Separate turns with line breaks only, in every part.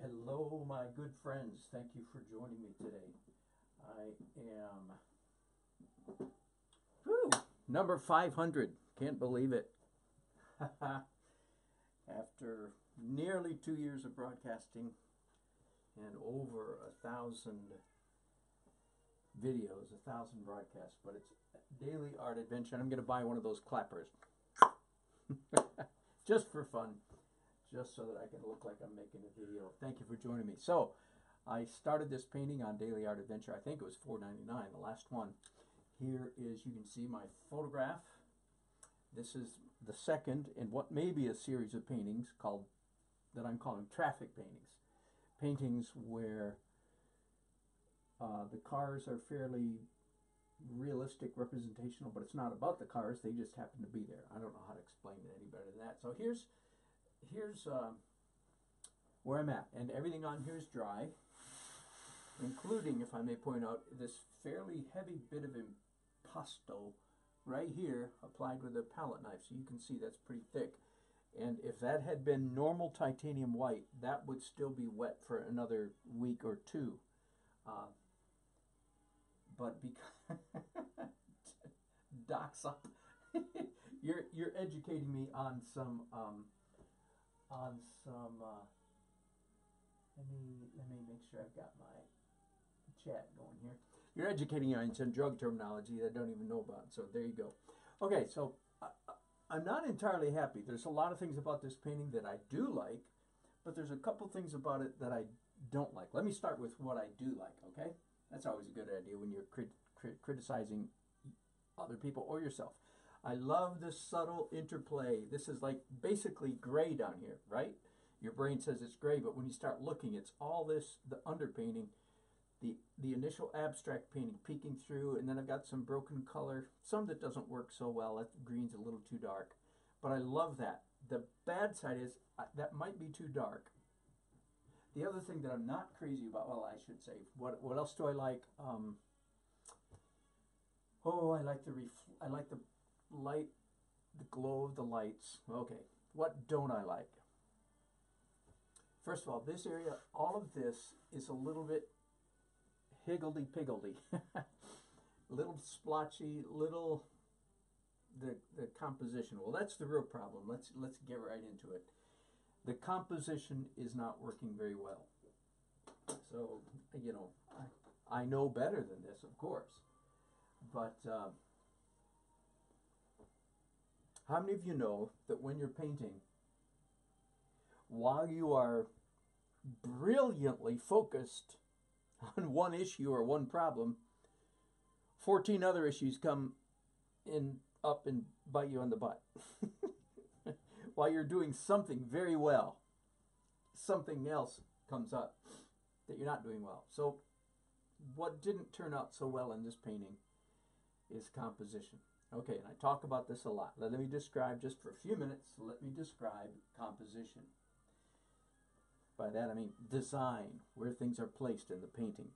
Hello, my good friends. Thank you for joining me today. I am whew, number 500. Can't believe it. After nearly 2 years of broadcasting and over 1,000 videos, 1,000 broadcasts, but it's Daily Art Adventure. And I'm going to buy one of those clappers just for fun, just so that I can look like I'm making a video. Thank you for joining me. So, I started this painting on Daily Art Adventure. I think it was $4.99, the last one. Here is, you can see my photograph. This is the second in what may be a series of paintings called, that I'm calling traffic paintings. Paintings where the cars are fairly realistic, representational, but it's not about the cars, they just happen to be there. I don't know how to explain it any better than that. So here's where I'm at, and everything on here is dry, including, if I may point out, this fairly heavy bit of impasto right here applied with a palette knife, so you can see that's pretty thick. And if that had been normal titanium white, that would still be wet for another week or two. But because Doc's up, you're educating me on some let me make sure I've got my chat going here. You're educating me on some drug terminology that I don't even know about. So there you go. Okay, so I'm not entirely happy. There's a lot of things about this painting that I do like, but there's a couple things about it that I don't like. Let me start with what I do like, okay? That's always a good idea when you're criticizing other people or yourself. I love the subtle interplay. This is like basically gray down here, right? Your brain says it's gray, but when you start looking, it's all this, the underpainting, the initial abstract painting peeking through, and then I've got some broken color, some that doesn't work so well. That green's a little too dark, but I love that. The bad side is that might be too dark. The other thing that I'm not crazy about, well, I should say, what else do I like? I like the light, the glow of the lights. Okay, what don't I like? First of all, this area, all of this is a little bit higgledy-piggledy. Little splotchy, little, the composition. Well, that's the real problem. Let's get right into it. The composition is not working very well. So, you know, I know better than this, of course. But how many of you know that when you're painting, while you are brilliantly focused on one issue or one problem, 14 other issues come up and bite you on the butt? While you're doing something very well, something else comes up that you're not doing well. So what didn't turn out so well in this painting is composition. Okay, and I talk about this a lot. Let me describe, just for a few minutes, let me describe composition. By that I mean design, where things are placed in the painting.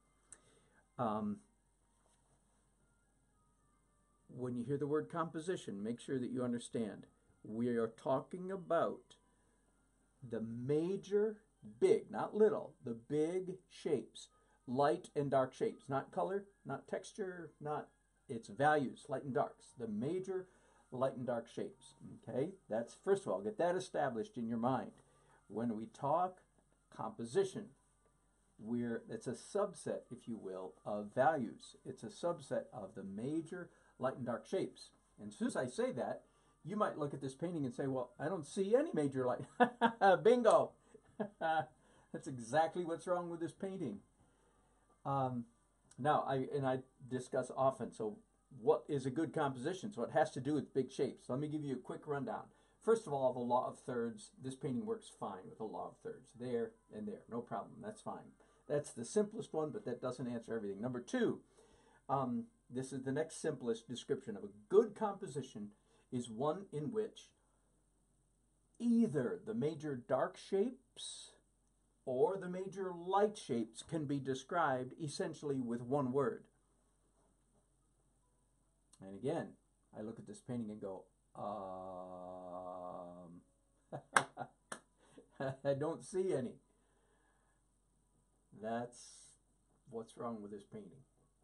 When you hear the word composition, make sure that you understand we are talking about the major, big, not little, the big shapes, light and dark shapes, not color, not texture, not its values, light and darks, the major light and dark shapes. Okay, that's, first of all, get that established in your mind. When we talk composition, it's a subset, if you will, of values. It's a subset of the major light and dark shapes. And as soon as I say that, you might look at this painting and say, well, I don't see any major light. Bingo! That's exactly what's wrong with this painting. Now, I discuss often, so what is a good composition? So it has to do with big shapes. So let me give you a quick rundown. First of all, the law of thirds. This painting works fine with the law of thirds. There and there, no problem. That's fine. That's the simplest one, but that doesn't answer everything. Number two, this is the next simplest description of a good composition, is one in which either the major dark shapes or the major light shapes can be described essentially with one word. And again, I look at this painting and go, I don't see any. That's what's wrong with this painting.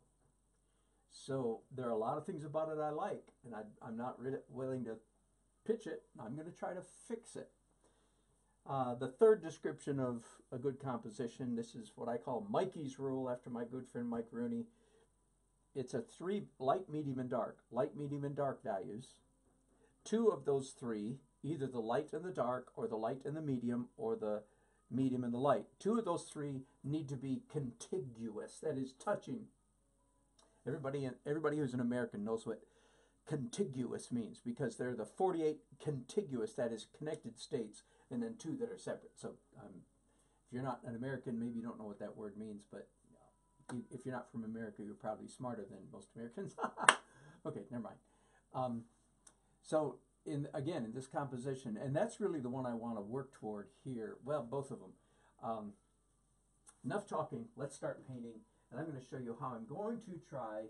So there are a lot of things about it I like, and I'm not willing to pitch it. I'm going to try to fix it. The third description of a good composition, this is what I call Mikey's rule after my good friend Mike Rooney. It's a 3 light, medium, and dark. Light, medium, and dark values. 2 of those 3, either the light and the dark, or the light and the medium, or the medium and the light. 2 of those 3 need to be contiguous, that is touching. Everybody who's an American knows what contiguous means, because they're the 48 contiguous, that is connected states, and then 2 that are separate. So if you're not an American, maybe you don't know what that word means, but if you're not from America, you're probably smarter than most Americans. Okay, never mind. So in this composition, and that's really the one I want to work toward here. Well, both of them. Enough talking. Let's start painting, and I'm going to show you how I'm going to try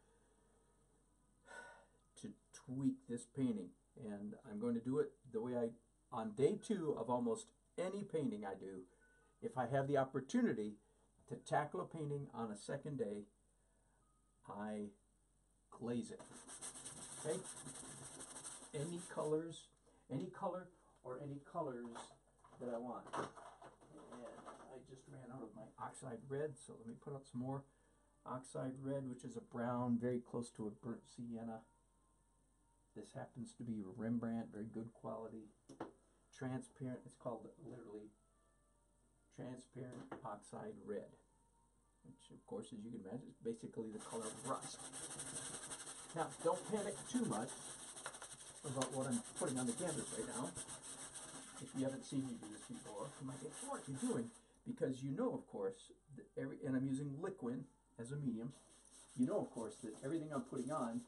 to tweak this painting, and I'm going to do it the way on day 2 of almost any painting I do. If I have the opportunity to tackle a painting on a second day, I glaze it. Okay? Any colors, any color or any colors that I want. And I just ran out of my oxide red, so let me put up some more oxide red, which is a brown, very close to a burnt sienna. This happens to be Rembrandt, very good quality. Transparent, it's called literally transparent oxide red, which of course, as you can imagine, is basically the color of rust. Now, don't panic too much about what I'm putting on the canvas right now. If you haven't seen me do this before, you might think, what are you doing? Because you know, of course, that and I'm using liquid as a medium, you know, of course, that everything I'm putting on,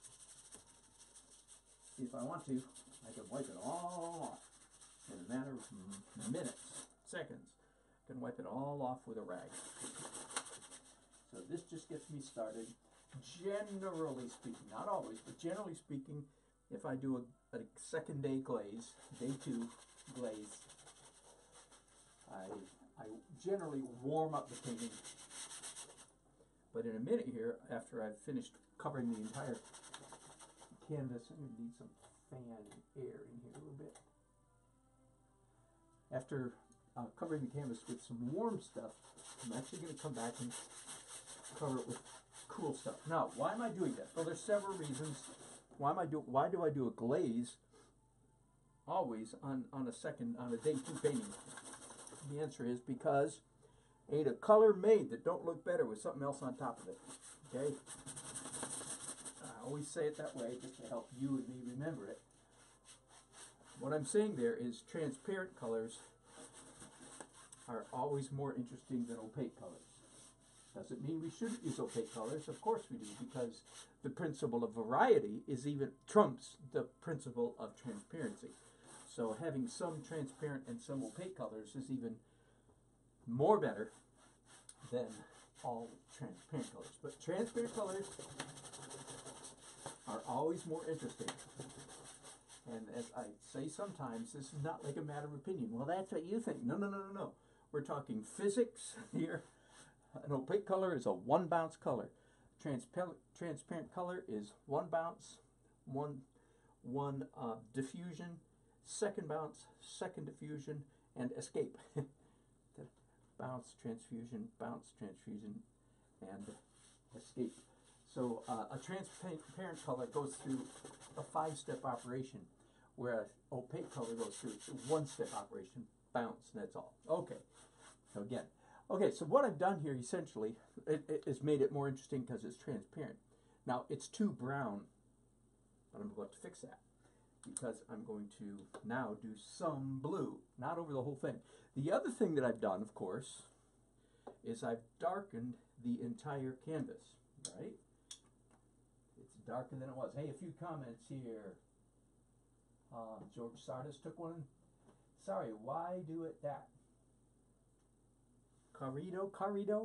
if I want to, I can wipe it all off in a matter of minutes, seconds. I can wipe it all off with a rag. So this just gets me started. Generally speaking, not always, but generally speaking, if I do a second day glaze, day 2 glaze, I generally warm up the painting. But in a minute here, after I've finished covering the entire canvas, I'm going to need some fan air in here a little bit. After covering the canvas with some warm stuff, I'm actually going to come back and cover it with cool stuff. Now, why am I doing that? Well, there's several reasons. Why do I do a glaze always on a day 2 painting? The answer is because ain't a color made that don't look better with something else on top of it. Okay? I always say it that way just to help you and me remember it. What I'm saying there is transparent colors are always more interesting than opaque colors. Doesn't mean we shouldn't use opaque colors. Of course we do, because the principle of variety is even trumps the principle of transparency. So having some transparent and some opaque colors is even more better than all transparent colors. But transparent colors are always more interesting. And as I say sometimes, this is not like a matter of opinion. Well, that's what you think. No, no, no, no, no. We're talking physics here. An opaque color is a 1 bounce color. Transparent color is 1 bounce, one diffusion, 2nd bounce, 2nd diffusion, and escape. Bounce, transfusion, and escape. So a transparent color goes through a 5-step operation, whereas opaque color goes through a 1-step operation, bounce, and that's all. Okay, so again. Okay, so what I've done here essentially is made it more interesting because it's transparent. Now it's too brown, but I'm going to fix that because I'm going to now do some blue, not over the whole thing. The other thing that I've done, of course, is I've darkened the entire canvas, right? It's darker than it was. Hey, a few comments here. George Sardis took one. Sorry, why do it that? Corrido.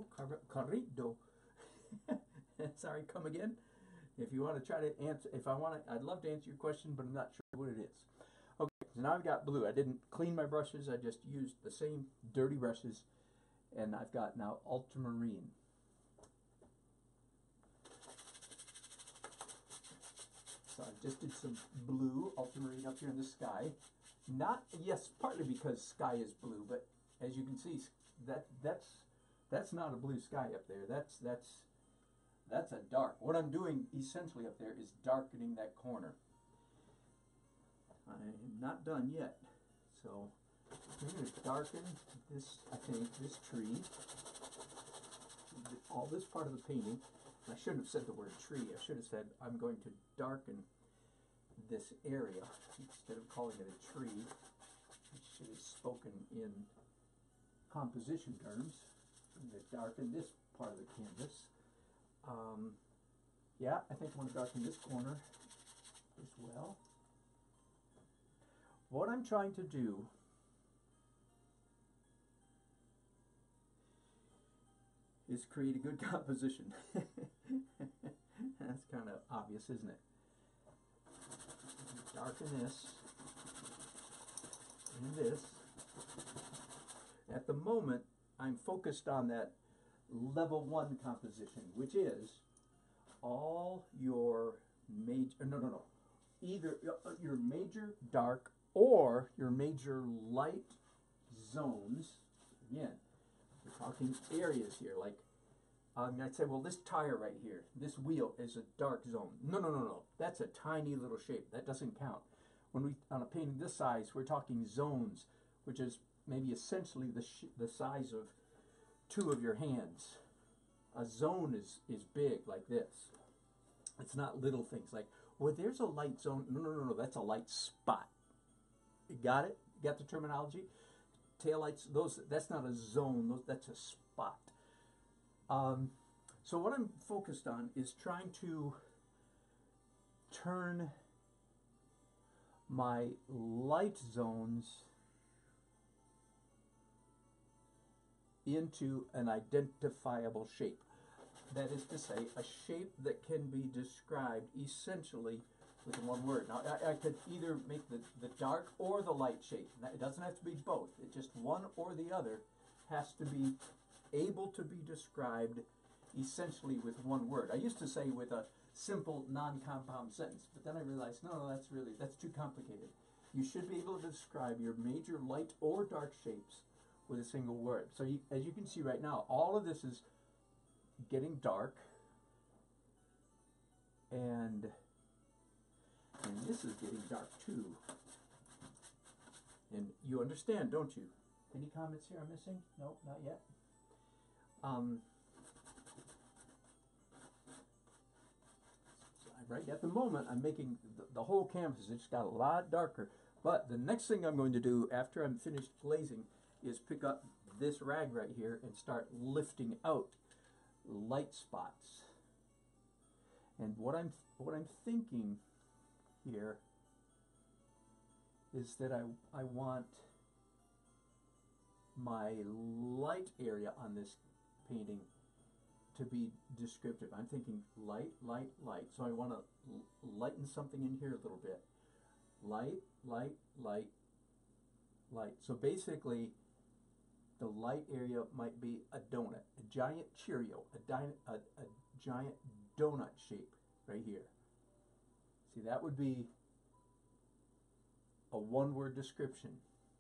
Sorry, come again. If you want to try to answer, I'd love to answer your question, but I'm not sure what it is. Okay, so now I've got blue. I didn't clean my brushes. I just used the same dirty brushes, And I've got now ultramarine. So I just did some blue ultramarine up here in the sky. Not, yes, partly because sky is blue, but as you can see, that's not a blue sky up there. That's a dark. What I'm doing essentially up there is darkening that corner. I'm not done yet. So I'm going to darken this, I think, this tree, all this part of the painting. I shouldn't have said the word tree. I should have said I'm going to darken this area instead of calling it a tree. I should have spoken in composition terms. I'm going to darken this part of the canvas. Yeah, I think I want to darken this corner as well. What I'm trying to do is create a good composition. That's kind of obvious, isn't it? Darken this and this. At the moment, I'm focused on that level 1 composition, which is all your major, either your major dark or your major light zones. Again, we're talking areas here, like I'd say, well, this tire right here, this wheel is a dark zone. No. That's a tiny little shape. That doesn't count. When we, on a painting this size, we're talking zones, which is maybe essentially the size of 2 of your hands. A zone is big, like this. It's not little things like, well, there's a light zone. No, that's a light spot. You got it? You got the terminology? Taillights, that's not a zone, that's a spot. So what I'm focused on is trying to turn my light zones into an identifiable shape. That is to say, a shape that can be described essentially with one word. Now, I could either make the dark or the light shape. It doesn't have to be both. It's just one or the other has to be able to be described essentially with one word. I used to say with a simple non-compound sentence, but then I realized, no, that's too complicated. You should be able to describe your major light or dark shapes with a single word. So as you can see right now, all of this is getting dark, and this is getting dark too. And you understand, don't you? Any comments here I'm missing? No, not yet. Right at the moment, I'm making the whole canvas. It's got a lot darker. But the next thing I'm going to do after I'm finished glazing is pick up this rag right here and start lifting out light spots. And what I'm thinking here is that I want my light area on this painting to be descriptive. I'm thinking light, light, light. So I want to lighten something in here a little bit. Light, light, light, light. So basically, the light area might be a donut, a giant Cheerio, a giant donut shape right here. See, that would be a one-word description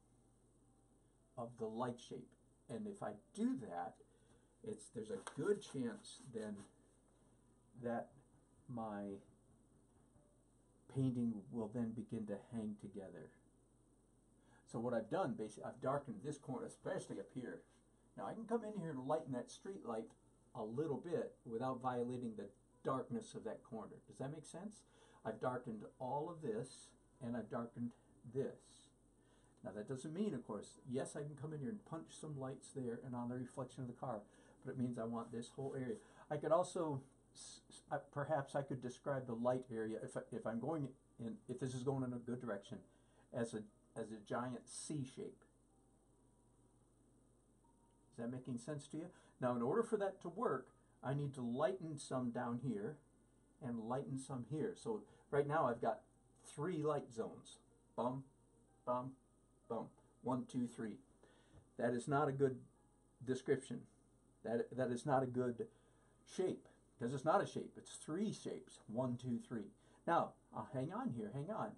of the light shape. And if I do that, there's a good chance then that my painting will then begin to hang together. So what I've done, basically, I've darkened this corner, especially up here. Now I can come in here and lighten that street light a little bit without violating the darkness of that corner. Does that make sense? I've darkened all of this, and I've darkened this. Now that doesn't mean, of course, yes, I can come in here and punch some lights there and on the reflection of the car, but it means I want this whole area. I could also, perhaps I could describe the light area, if I'm going in, if this is going in a good direction, as a giant C shape. Is that making sense to you? Now, in order for that to work, I need to lighten some down here and lighten some here. So right now I've got 3 light zones. Bum, bum, bum. 1, 2, 3. That is not a good description. That is not a good shape, because it's not a shape. It's three shapes. 1, 2, 3. Now, hang on here. Hang on.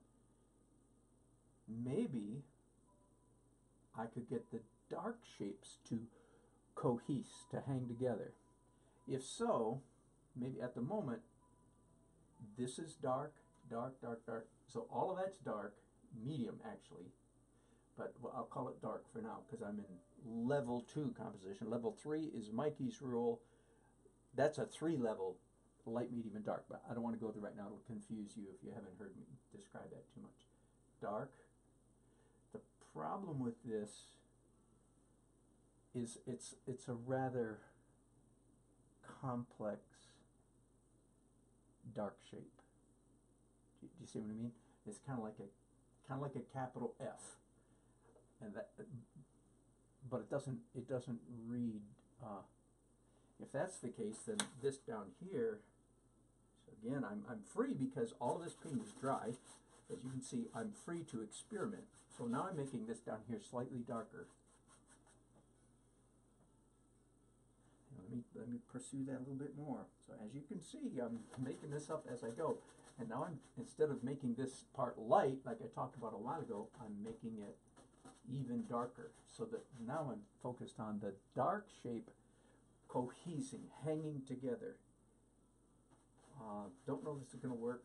Maybe I could get the dark shapes to cohese, to hang together. If so, maybe at the moment, this is dark, dark, dark, dark. So all of that's dark, medium actually, but I'll call it dark for now because I'm in level 2 composition. Level 3 is Mikey's rule. That's a 3-level light, medium, and dark, but I don't want to go there right now. It'll confuse you if you haven't heard me describe that too much. Dark. The problem with this is it's a rather complex dark shape. Do you see what I mean? It's kind of like a capital F, and that, but it doesn't read. If that's the case, then this down here. So again, I'm free because all of this paint is dry. As you can see, I'm free to experiment. So now I'm making this down here slightly darker. Let me pursue that a little bit more. So as you can see, I'm making this up as I go. And now instead of making this part light, like I talked about a while ago, I'm making it even darker. So that now I'm focused on the dark shape cohesing, hanging together. Don't know if this is going to work.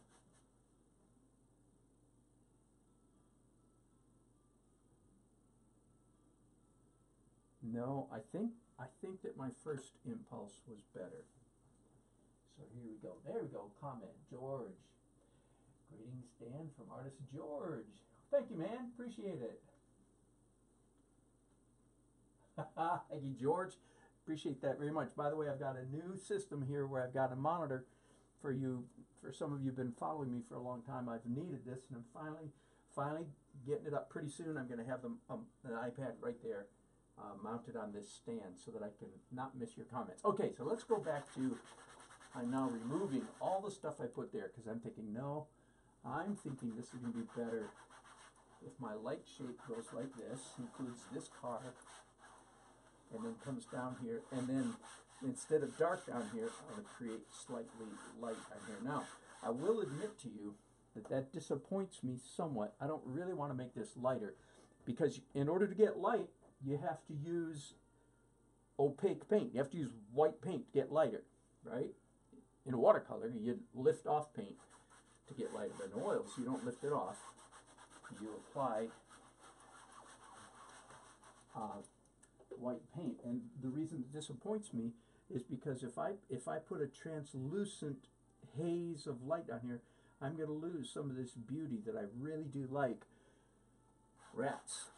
No, I think that my first impulse was better. So here we go. There we go. Comment. George. Greetings, Dan, from artist George. Thank you, man. Appreciate it. Thank you, George. Appreciate that very much. By the way, I've got a new system here where I've got a monitor for you. For some of you who've been following me for a long time, I've needed this, and I'm finally getting it up pretty soon. I'm going to have an iPad right there. Mounted on this stand so that I can not miss your comments. Okay, so let's go back to, I'm now removing all the stuff I put there because I'm thinking this is going to be better if my light shape goes like this, includes this car, and then comes down here, and then instead of dark down here, I'm going to create slightly light down here. Now, I will admit to you that disappoints me somewhat. I don't really want to make this lighter because in order to get light, you have to use opaque paint. You have to use white paint to get lighter, right? In a watercolor, you lift off paint to get lighter. But in oils, you don't lift it off. You apply white paint. And the reason it disappoints me is because if I put a translucent haze of light down here, I'm going to lose some of this beauty that I really do like. Rats.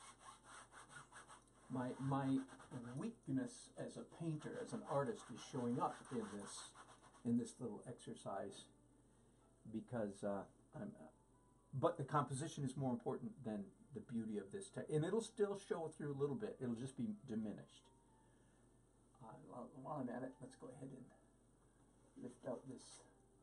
My weakness as a painter, as an artist, is showing up in this little exercise because but the composition is more important than the beauty of this text, and it'll still show through a little bit. It'll just be diminished. While I'm at it, let's go ahead and lift out this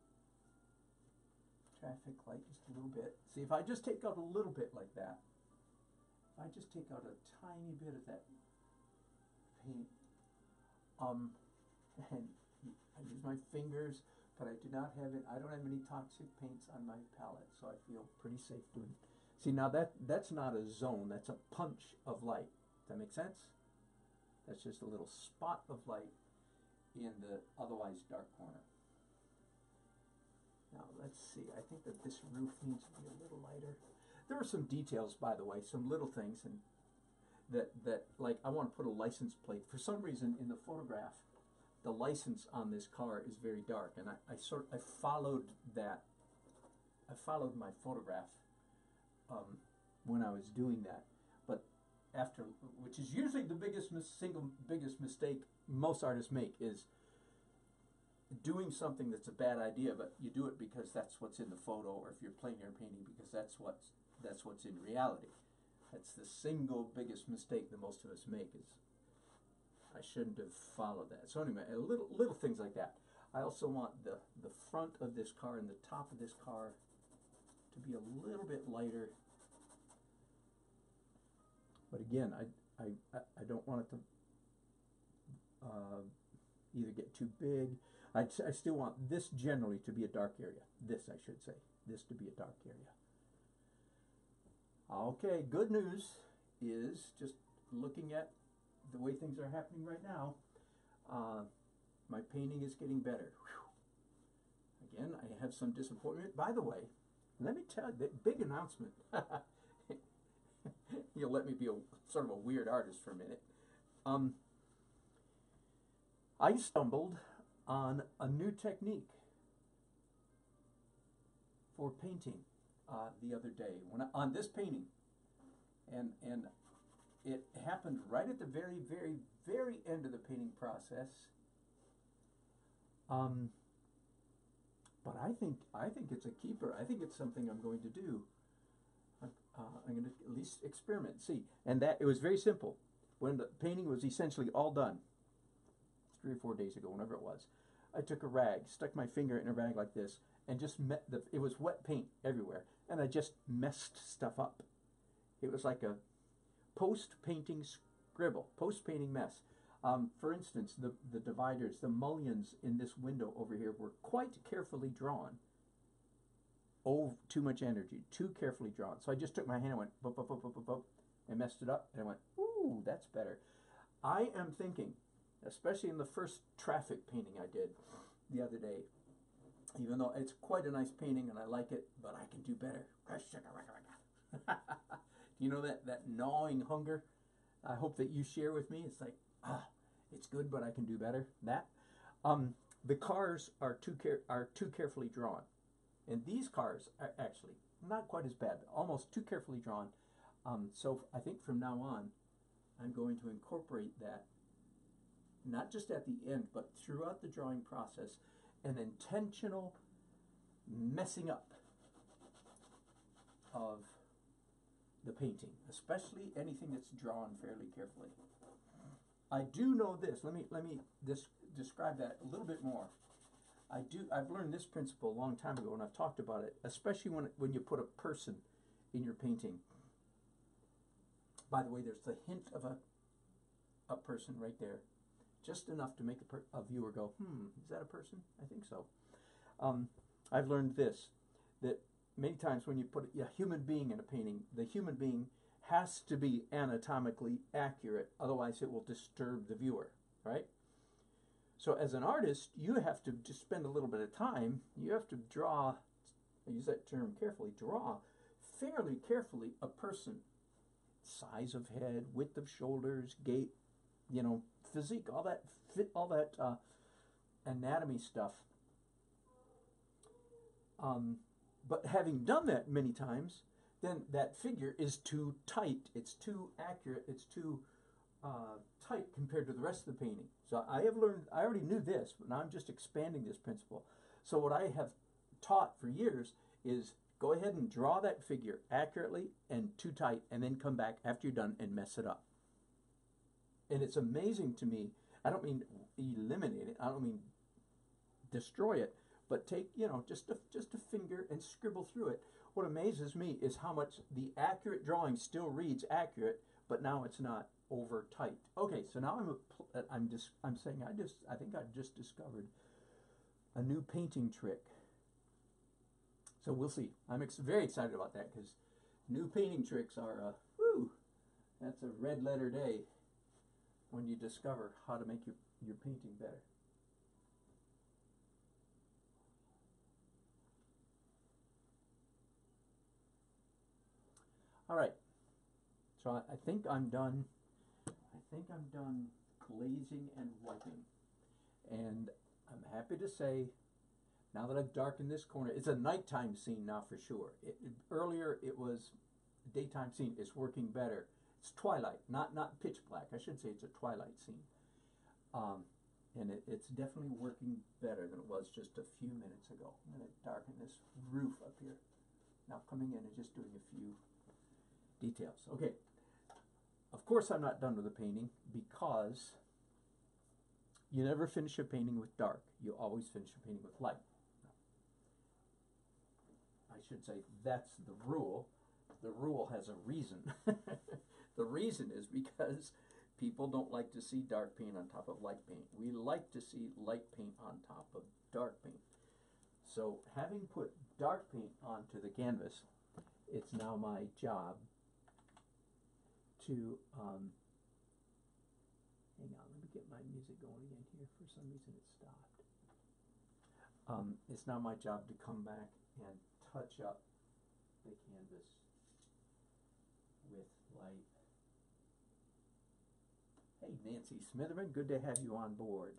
traffic light just a little bit. See, if I just take out a little bit like that. I just take out a tiny bit of that paint, and I use my fingers, but I do not have it. I don't have any toxic paints on my palette, so I feel pretty safe doing it. See, now that's not a zone. That's a punch of light. Does that make sense? That's just a little spot of light in the otherwise dark corner. Now let's see. I think that this roof needs to be a little lighter. There are some details, by the way, some little things, and that like I want to put a license plate. For some reason, in the photograph, the license on this car is very dark, and I followed that. I followed my photograph when I was doing that, but after, which is usually the single biggest mistake most artists make, is doing something that's a bad idea, but you do it because that's what's in the photo, or if you're plein air painting, because that's what's in reality. That's the single biggest mistake that most of us make, is I shouldn't have followed that. So anyway, little things like that. I also want the front of this car and the top of this car to be a little bit lighter. But again, I don't want it to either get too big. I still want this generally to be a dark area. This, I should say. This to be a dark area. Okay, good news is, just looking at the way things are happening right now, my painting is getting better. Whew. Again, I have some disappointment. By the way, let me tell you, the big announcement. You'll let me be sort of a weird artist for a minute. I stumbled on a new technique for painting the other day on this painting, and it happened right at the very, very, very end of the painting process. But I think it's a keeper. I think it's something I'm going to do. I'm going to at least experiment, see. And that it was very simple. When the painting was essentially all done, 3 or 4 days ago, whenever it was, I took a rag, stuck my finger in a rag like this, and just it was wet paint everywhere, and I just messed stuff up. It was like a post-painting scribble, post-painting mess. For instance, the dividers, the mullions in this window over here were quite carefully drawn. Oh, too much energy, too carefully drawn. So I just took my hand and went, boop, boop, boop, boop, boop, boop, and messed it up, and I went, ooh, that's better. I am thinking, especially in the first traffic painting I did the other day, even though it's quite a nice painting and I like it, but I can do better. Do you know that gnawing hunger? I hope that you share with me. It's like, it's good, but I can do better. That. The cars are too carefully drawn. And these cars are actually not quite as bad, but almost too carefully drawn. So I think from now on, I'm going to incorporate that, not just at the end, but throughout the drawing process, an intentional messing up of the painting, especially anything that's drawn fairly carefully. I do know this. Let me describe that a little bit more. I've learned this principle a long time ago, and I've talked about it, especially when you put a person in your painting. By the way, there's the hint of a person right there, just enough to make a viewer go, is that a person? I think so. I've learned this, that many times when you put a human being in a painting, the human being has to be anatomically accurate, otherwise it will disturb the viewer, right? So as an artist, you have to just spend a little bit of time. You have to draw, I use that term carefully, draw fairly carefully a person. Size of head, width of shoulders, gait, physique, all that anatomy stuff. But having done that many times, then that figure is too tight. It's too accurate. It's too tight compared to the rest of the painting. So I already knew this, but now I'm just expanding this principle. So what I have taught for years is go ahead and draw that figure accurately and too tight, and then come back after you're done and mess it up. And it's amazing to me. I don't mean eliminate it. I don't mean destroy it, but take, just a finger and scribble through it. What amazes me is how much the accurate drawing still reads accurate, but now it's not over tight. Okay, so now I'm saying I think I've just discovered a new painting trick. So we'll see. I'm very excited about that, because new painting tricks are that's a red letter day when you discover how to make your painting better. All right. So I think I'm done. Glazing and wiping, and I'm happy to say, now that I've darkened this corner, it's a nighttime scene now for sure. Earlier it was a daytime scene. It's working better. It's twilight, not pitch black. I should say it's a twilight scene, and it's definitely working better than it was just a few minutes ago. I'm going to darken this roof up here. Now coming in and just doing a few details. Okay. Of course I'm not done with the painting, because you never finish a painting with dark. You always finish a painting with light. I should say that's the rule. The rule has a reason. The reason is because People don't like to see dark paint on top of light paint. We like to see light paint on top of dark paint. So having put dark paint onto the canvas, it's now my job to, hang on, let me get my music going again here. For some reason it stopped. It's now my job to come back and touch up the canvas with light. Hey, Nancy Smitherman, good to have you on board.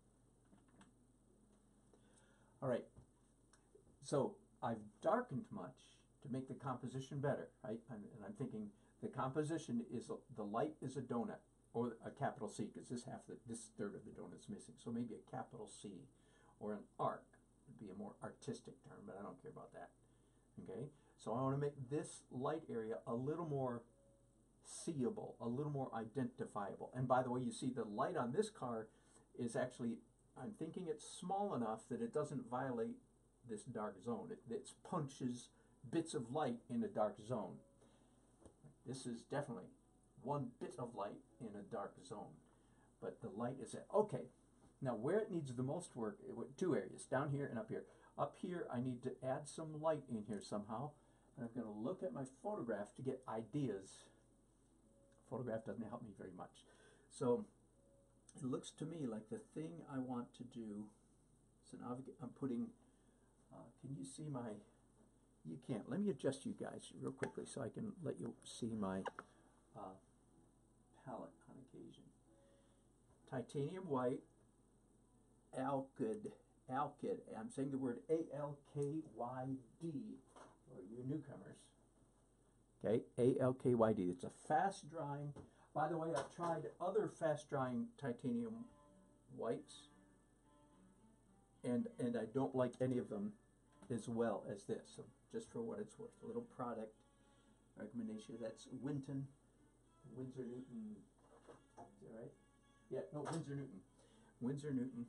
All right, so I've darkened much to make the composition better, right? And I'm thinking the composition is, the light is a donut, or a capital C, because this third of the donut's missing. So maybe a capital C, or an arc would be a more artistic term, but I don't care about that. Okay, so I want to make this light area a little more seeable, a little more identifiable. And by the way, you see the light on this car is actually, I'm thinking it's small enough that it doesn't violate this dark zone. It punches bits of light in a dark zone. This is definitely one bit of light in a dark zone, but the light is okay. Now where it needs the most work, two areas, down here and up here. Up here I need to add some light in here somehow, and I'm going to look at my photograph to get ideas. Photograph doesn't help me very much. So it looks to me like the thing I want to do, so now I'm putting, can you see my, you can't, let me adjust you guys real quickly so I can let you see my palette on occasion. Titanium white, Alkyd, I'm saying the word A-L-K-Y-D for you newcomers. Okay, A-L-K-Y-D. It's a fast drying. By the way, I've tried other fast drying titanium whites, and I don't like any of them as well as this. So just for what it's worth, a little product recommendation. That's Winton, Winsor Newton. Is that right? Yeah, no, Winsor Newton. Winsor Newton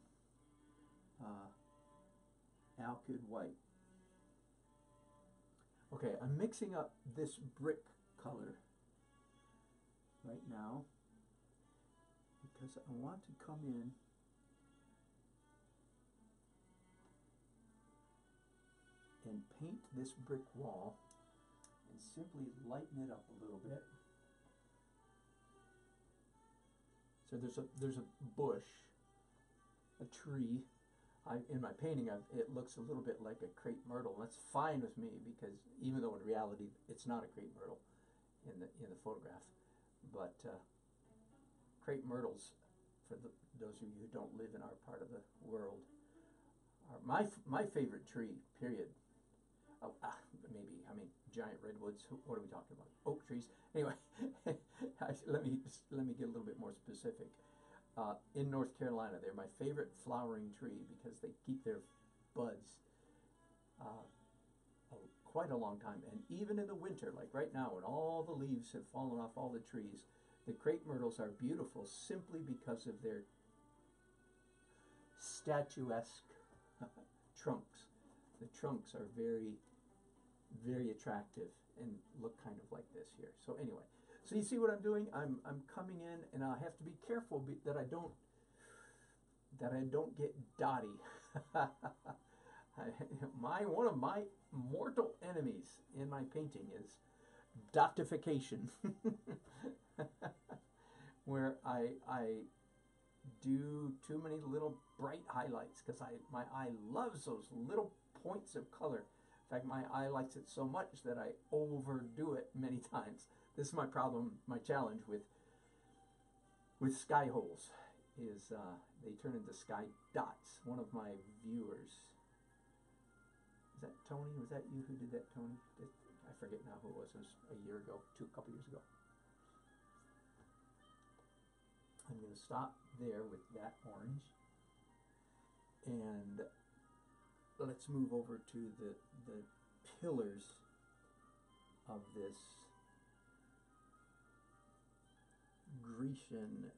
Alkyd white. Okay, I'm mixing up this brick color right now because I want to come in and paint this brick wall and simply lighten it up a little bit. So there's a bush, a tree. In my painting, it looks a little bit like a crepe myrtle. That's fine with me because even though in reality it's not a crepe myrtle in the photograph, but crepe myrtles, for those of you who don't live in our part of the world, are my favorite tree. Period. Oh, maybe, I mean, giant redwoods. What are we talking about? Oak trees. Anyway, let me get a little bit more specific. In North Carolina, they're my favorite flowering tree because they keep their buds quite a long time. And even in the winter, like right now, when all the leaves have fallen off all the trees, the crepe myrtles are beautiful simply because of their statuesque trunks. The trunks are very, very attractive and look kind of like this here. So anyway, so you see what I'm doing? I'm coming in, and I have to be careful that I don't get dotty. One of my mortal enemies in my painting is dotification, where I do too many little bright highlights because my eye loves those little points of color. In fact, my eye likes it so much that I overdo it many times. This is my problem, my challenge with sky holes is they turn into sky dots. One of my viewers, is that Tony? Was that you who did that, Tony? I forget now who it was. It was a year ago, a couple years ago. I'm going to stop there with that orange, and let's move over to the pillars of this Grecian,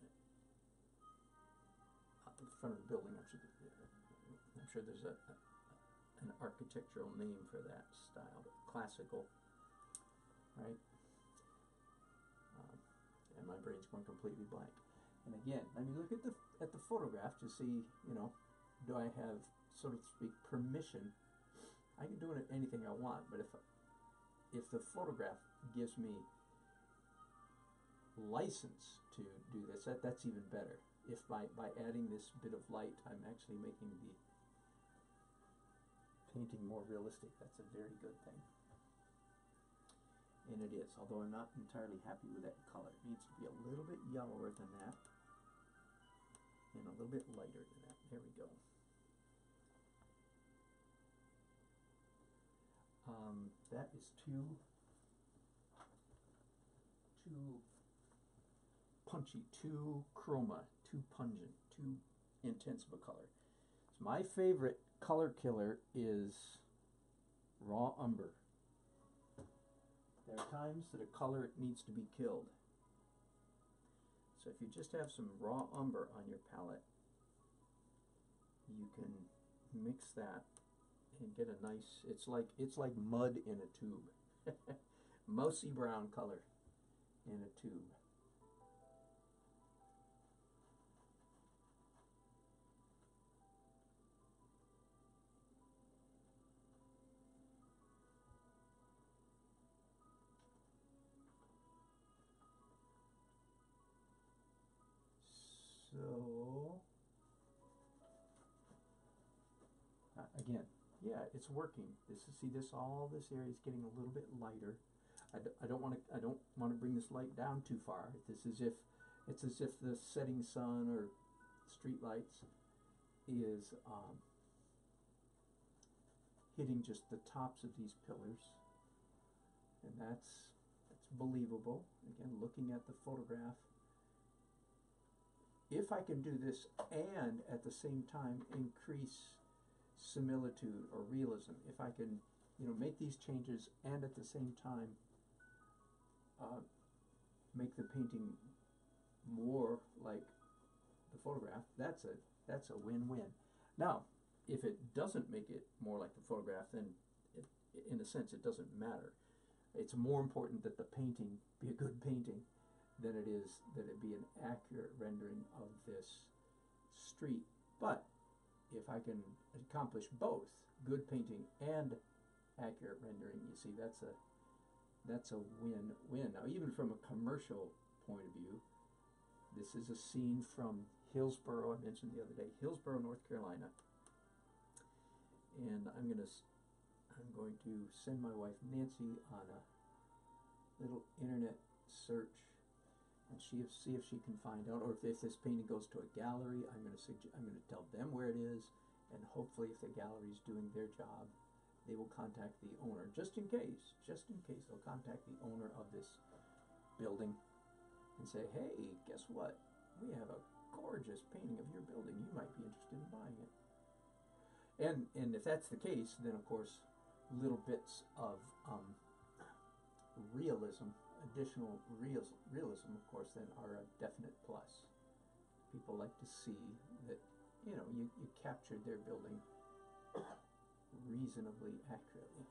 in front of the building. I'm sure there's an architectural name for that style, but classical, right? and my brain's going completely blank. And again, let me look at the photograph to see, you know, do I have, so to speak, permission? I can do anything I want, but if the photograph gives me license to do this, that's even better. If by adding this bit of light, I'm actually making the painting more realistic, that's a very good thing. And it is, although I'm not entirely happy with that color. It needs to be a little bit yellower than that, and a little bit lighter than that. There we go. That is too punchy, too chroma, too pungent, too intense of a color. So my favorite color killer is raw umber. There are times that a color needs to be killed. So if you just have some raw umber on your palette, you can mix that and get a nice, it's like mud in a tube. Mousy brown color in a tube. So, again, yeah, it's working. All this area is getting a little bit lighter. I don't want to bring this light down too far. It's as if the setting sun or street lights is hitting just the tops of these pillars, and that's believable. Again, looking at the photograph, if I can do this and at the same time increase similitude or realism, if I can, you know, make these changes and at the same time make the painting more like the photograph, that's a win-win. Now, if it doesn't make it more like the photograph, then in a sense it doesn't matter. It's more important that the painting be a good painting than it is that it be an accurate rendering of this street. But if I can accomplish both, good painting and accurate rendering, you see, that's a win-win. Now, even from a commercial point of view, this is a scene from Hillsborough, I mentioned the other day, Hillsborough, North Carolina. And I'm going to send my wife Nancy on a little internet search and see if she can find out, or if this painting goes to a gallery, I'm going to tell them where it is, and hopefully if the gallery is doing their job, they will contact the owner, just in case they'll contact the owner of this building and say, hey, guess what? We have a gorgeous painting of your building. You might be interested in buying it. And if that's the case, then of course little bits of realism, additional realism, of course, then are a definite plus. People like to see that, you know, you captured their building reasonably accurately.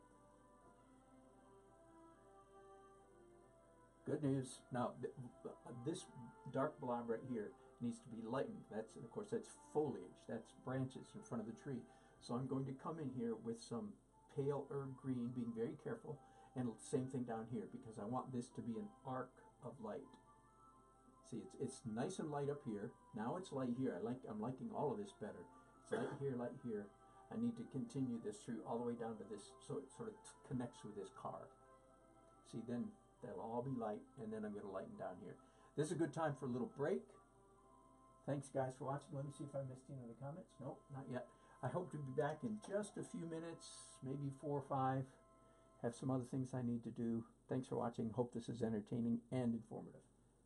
Good news. Now, this dark blob right here needs to be lightened. That's, of course, that's foliage. That's branches in front of the tree. So I'm going to come in here with some pale herb green, being very careful, and same thing down here, because I want this to be an arc of light. See, it's nice and light up here. Now it's light here. I'm liking all of this better. It's light here, light here. I need to continue this through all the way down to this, so it sort of connects with this car. See, then that'll all be light, and then I'm going to lighten down here. This is a good time for a little break. Thanks, guys, for watching. Let me see if I missed any of the comments. Nope, not yet. I hope to be back in just a few minutes, maybe 4 or 5. Have some other things I need to do. Thanks for watching. Hope this is entertaining and informative.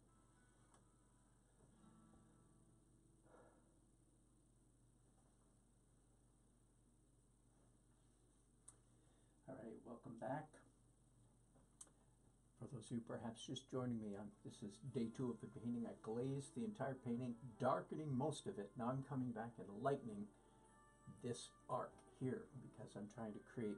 All right, welcome back. For those who perhaps just joining me, this is day 2 of the painting. I glazed the entire painting, darkening most of it. Now I'm coming back and lightening this arc here, because I'm trying to create,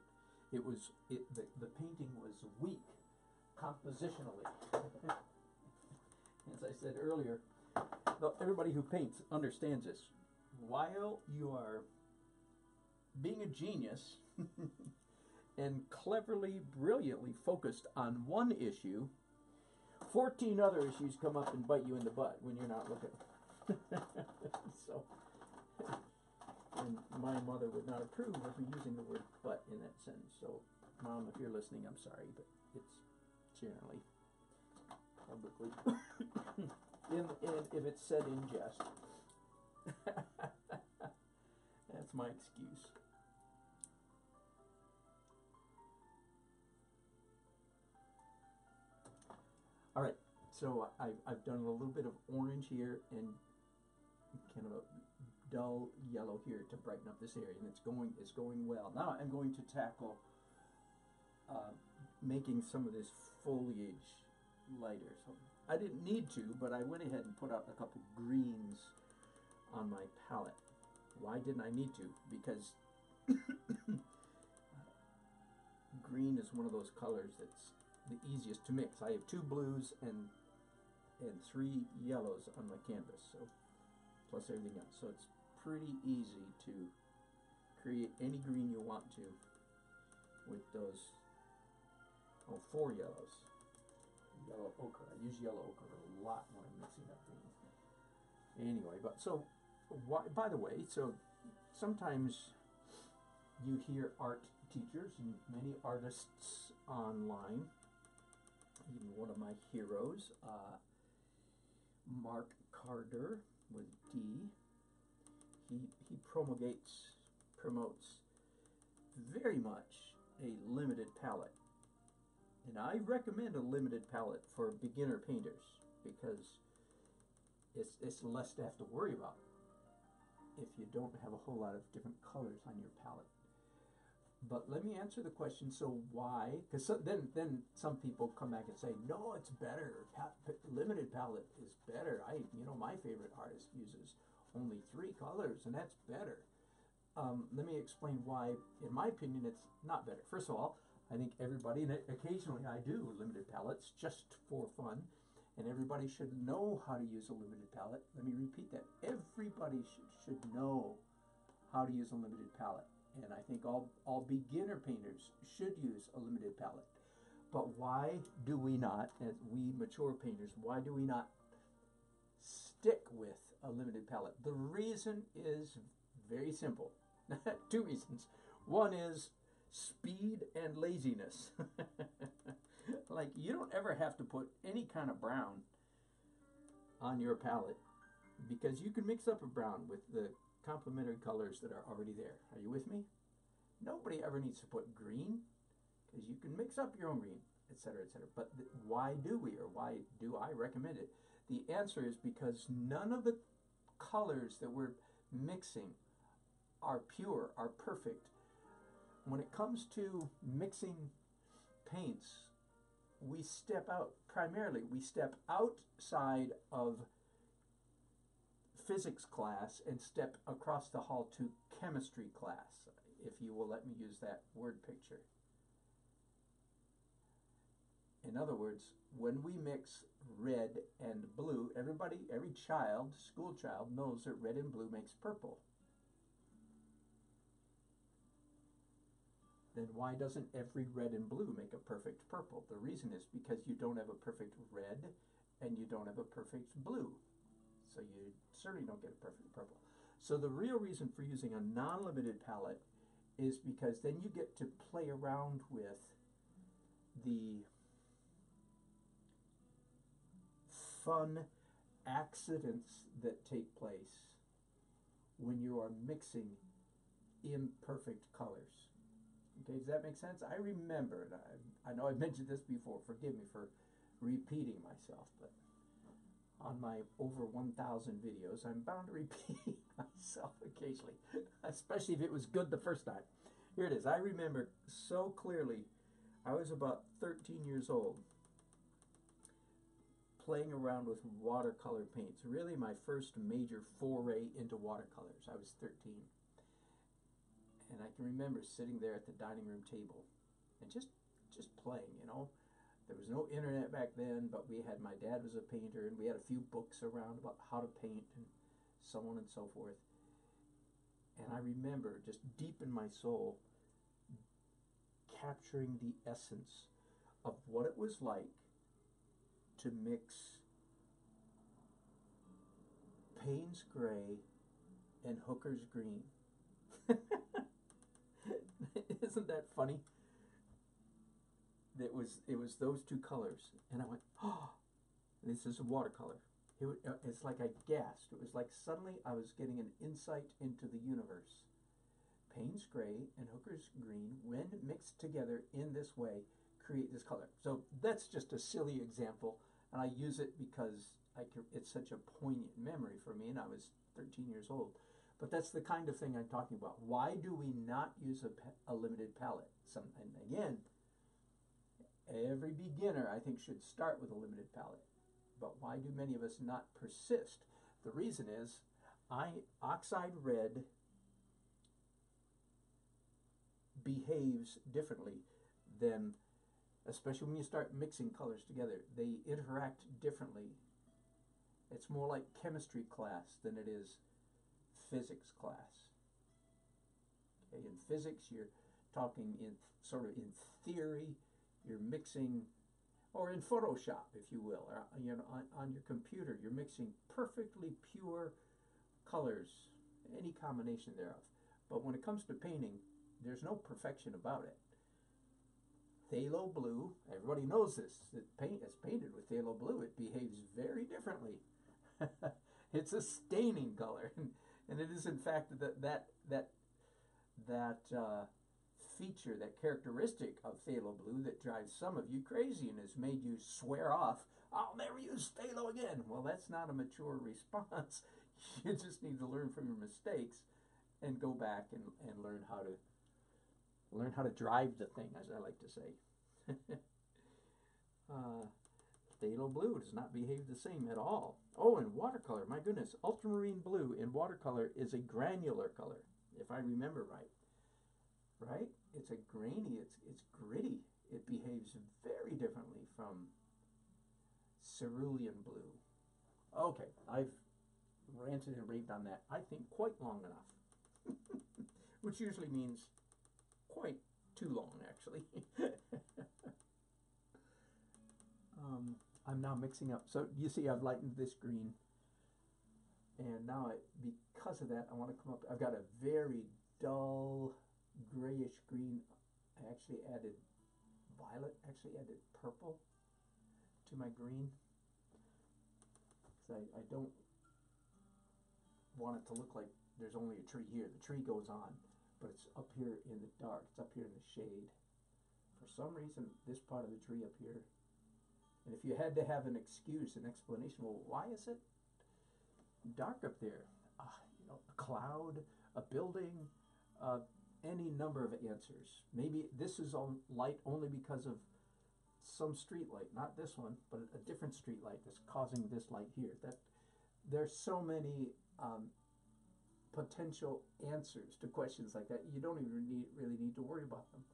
the painting was weak compositionally. as I said earlier, everybody who paints understands this. While you are being a genius and cleverly, brilliantly focused on one issue, 14 other issues come up and bite you in the butt when you're not looking. So, and my mother would not approve of me using the word butt in that sentence. So, Mom, if you're listening, I'm sorry, but it's generally publicly, and if it's said in jest, that's my excuse. All right, so I've done a little bit of orange here and kind of a dull yellow here to brighten up this area, and it's going well. Now I'm going to tackle making some of this foliage lighter. So I didn't need to, but I went ahead and put out a couple greens on my palette. Why didn't I need to? Because green is one of those colors that's the easiest to mix. I have 2 blues and 3 yellows on my canvas, so plus everything else. So it's pretty easy to create any green you want to with those 4 yellows. Yellow ochre. I use yellow ochre a lot when I'm mixing up greens. Anyway, but so by the way, so sometimes you hear art teachers and many artists online. Even one of my heroes, Mark Carter with D. He promotes very much a limited palette. And I recommend a limited palette for beginner painters because it's less to have to worry about if you don't have a whole lot of different colors on your palette. But let me answer the question, so why? Because then some people come back and say, no, it's better. Limited palette is better. My favorite artist uses only 3 colors, and that's better. Let me explain why, in my opinion, it's not better. First of all, I think everybody, and occasionally I do limited palettes just for fun, and everybody should know how to use a limited palette. Let me repeat that. Everybody should know how to use a limited palette. And I think all beginner painters should use a limited palette. But why do we not, as we mature painters, why do we not stick with a limited palette? The reason is very simple. 2 reasons. One is speed and laziness. Like, you don't ever have to put any kind of brown on your palette because you can mix up a brown with the complementary colors that are already there. Are you with me? Nobody ever needs to put green because you can mix up your own green, etc., etc. But why do we, or why do I recommend it? The answer is because none of the colors that we're mixing are pure, are perfect. When it comes to mixing paints, we step outside of physics class and step across the hall to chemistry class, if you will let me use that word picture. In other words, when we mix red and blue, every child, school child, knows that red and blue makes purple. Then why doesn't every red and blue make a perfect purple? The reason is because you don't have a perfect red and you don't have a perfect blue. So you certainly don't get a perfect purple. So the real reason for using a non-limited palette is because then you get to play around with the fun accidents that take place when you are mixing imperfect colors. Okay, does that make sense? I remember, and I know I've mentioned this before, forgive me for repeating myself, but on my over 1,000 videos, I'm bound to repeat myself occasionally, especially if it was good the first time. Here it is. I remember so clearly, I was about 13 years old, playing around with watercolor paints. Really my first major foray into watercolors. I was 13. And I can remember sitting there at the dining room table and just playing, There was no internet back then, but we had, my dad was a painter, and we had a few books around about how to paint and so on and so forth. And I remember just deep in my soul capturing the essence of what it was like to mix Payne's gray and Hooker's green. Isn't that funny? It was those two colors, and I went, oh, this is a watercolor. It's like I gasped. It was like suddenly I was getting an insight into the universe. Payne's gray and Hooker's green, when mixed together in this way, create this color. So that's just a silly example, and I use it because it's such a poignant memory for me, and I was 13 years old. But that's the kind of thing I'm talking about. Why do we not use a limited palette? And again, every beginner, I think, should start with a limited palette. But why do many of us not persist? The reason is, oxide red behaves differently than, especially when you start mixing colors together, they interact differently. It's more like chemistry class than it is physics class. Okay, in physics, you're talking in theory. You're mixing, or in Photoshop, if you will, or on your computer, you're mixing perfectly pure colors, any combination thereof. But when it comes to painting, there's no perfection about it. Phthalo blue, everybody knows this. Paint is painted with phthalo blue. It behaves very differently. It's a staining color, and it is in fact that feature, that characteristic of phthalo blue that drives some of you crazy and has made you swear off, I'll never use phthalo again. Well, that's not a mature response. You just need to learn from your mistakes and go back and learn how to drive the thing, as I like to say. Phthalo blue does not behave the same at all. Oh, and watercolor, my goodness, ultramarine blue in watercolor is a granular color, if I remember right. Right? It's a grainy, it's gritty. It behaves very differently from cerulean blue. Okay, I've ranted and raved on that, I think, quite long enough. Which usually means quite too long, actually. I'm now mixing up. So you see I've lightened this green. And now, because of that, I want to come up. I've got a very dull grayish green. I actually added violet, actually added purple to my green. Because I don't want it to look like there's only a tree here. The tree goes on, but it's up here in the dark. It's up here in the shade. For some reason, this part of the tree up here. And if you had to have an excuse, an explanation, well, why is it dark up there? A cloud, a building, any number of answers. Maybe this is on light only because of some street light, not this one, but a different street light that's causing this light here. There's so many potential answers to questions like that. You don't even really need to worry about them.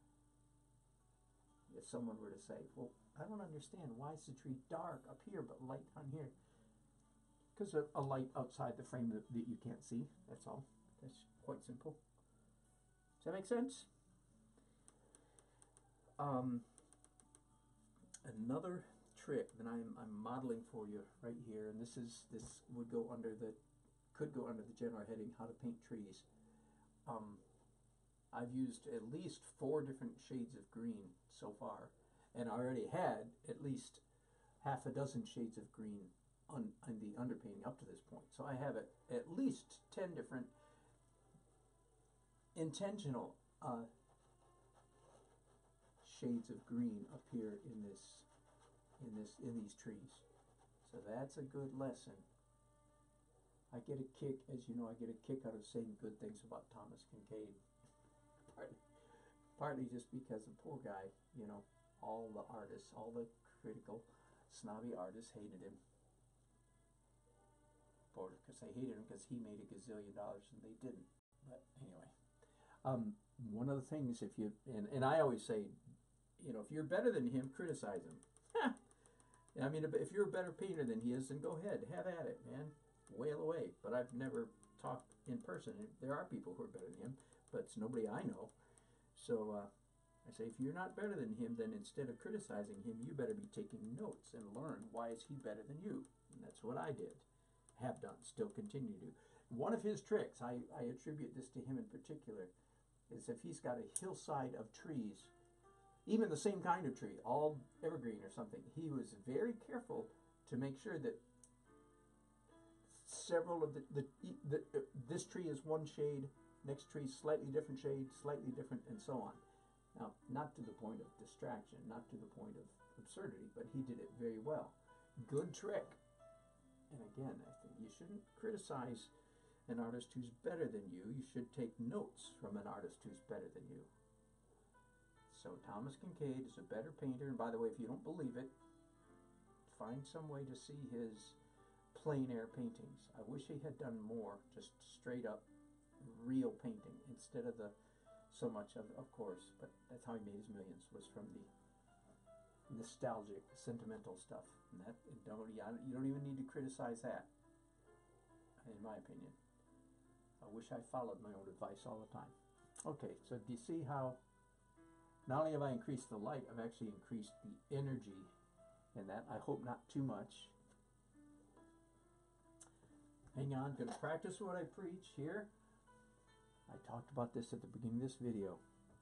If someone were to say, well, I don't understand, why is the tree dark up here but light on here? Because of a light outside the frame that you can't see, that's all. That's quite simple. Does that make sense? Another trick that I'm modeling for you right here, and this would go under could go under the general heading, how to paint trees. I've used at least 4 different shades of green so far, and I already had at least half a dozen shades of green on the underpainting up to this point. So I have at least 10 different intentional shades of green up here in these trees. So that's a good lesson. I get a kick, as you know, I get a kick out of saying good things about Thomas Kinkade. Partly just because the poor guy, all the artists, all the critical, snobby artists hated him. Because they hated him because he made $1 gazillion and they didn't. But anyway, one of the things, and I always say, you know, if you're better than him, criticize him. I mean, if you're a better painter than he is, then go ahead, have at it, man. Wail away. But I've never talked in person. There are people who are better than him, but it's nobody I know. So I say, if you're not better than him, then instead of criticizing him, you better be taking notes and learn why is he better than you. And that's what I did, have done, still continue to do. One of his tricks, I attribute this to him in particular, is if he's got a hillside of trees, even the same kind of tree, all evergreen or something, he was very careful to make sure that several of this tree is one shade, next tree slightly different shade, slightly different, and so on. Now, not to the point of distraction, not to the point of absurdity, but he did it very well. Good trick. And again, I think you shouldn't criticize an artist who's better than you. You should take notes from an artist who's better than you. So Thomas Kinkade is a better painter, and by the way, if you don't believe it, find some way to see his plein air paintings. I wish he had done more, just straight up real painting instead of the so much of course, but that's how he made his millions, was from the nostalgic, sentimental stuff. And that, you don't even need to criticize that, in my opinion. I wish I followed my own advice all the time. Okay, so do you see how not only have I increased the light, I've actually increased the energy in that. I hope not too much. Hang on, going to practice what I preach here. I talked about this at the beginning of this video.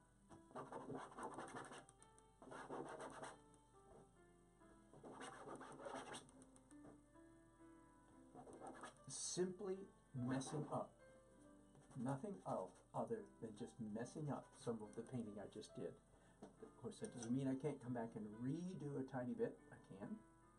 Simply messing up. Nothing other than just messing up some of the painting I just did. Of course, that doesn't mean I can't come back and redo a tiny bit. I can.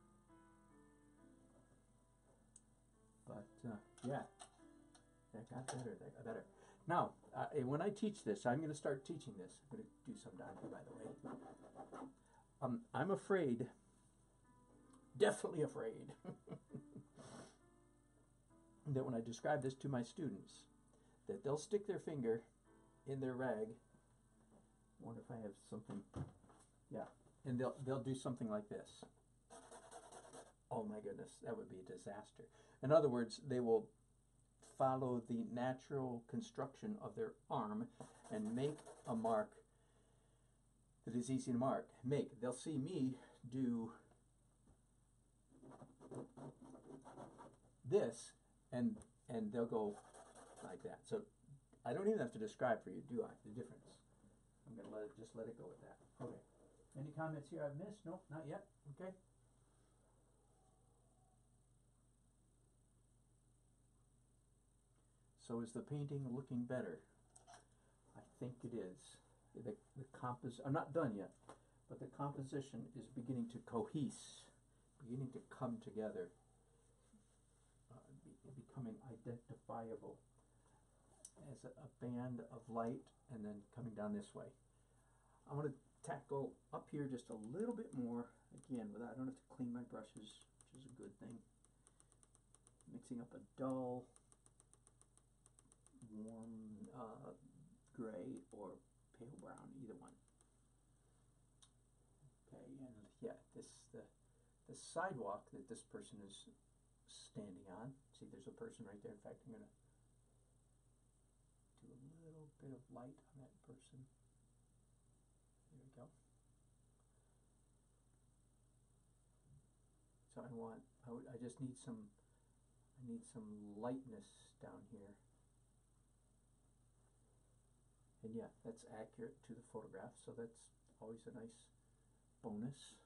But, yeah, that got better. That got better. Now, when I teach this, I'm going to start teaching this. I'm going to do some down here, by the way. I'm afraid, definitely afraid, that when I describe this to my students, that they'll stick their finger in their rag. I wonder if I have something. Yeah, and they'll do something like this. Oh my goodness, that would be a disaster. In other words, they will follow the natural construction of their arm and make a mark that is easy to make. They'll see me do this, and they'll go like that. So I don't even have to describe for you, do I? The difference. I'm going to just let it go with that. Okay. Any comments here I've missed? No, not yet. Okay. So is the painting looking better? I think it is. I'm not done yet, but the composition is beginning to cohese, beginning to come together, becoming identifiable as a band of light, and then coming down this way. I want to tackle up here just a little bit more, again, I don't have to clean my brushes, which is a good thing. Mixing up a dull, warm gray or pale brown, either one. Okay, and yeah, the sidewalk that this person is standing on. See, there's a person right there. In fact, I'm going to do a little bit of light on that person. There we go. So I just need some lightness down here. And yeah, that's accurate to the photograph, so that's always a nice bonus.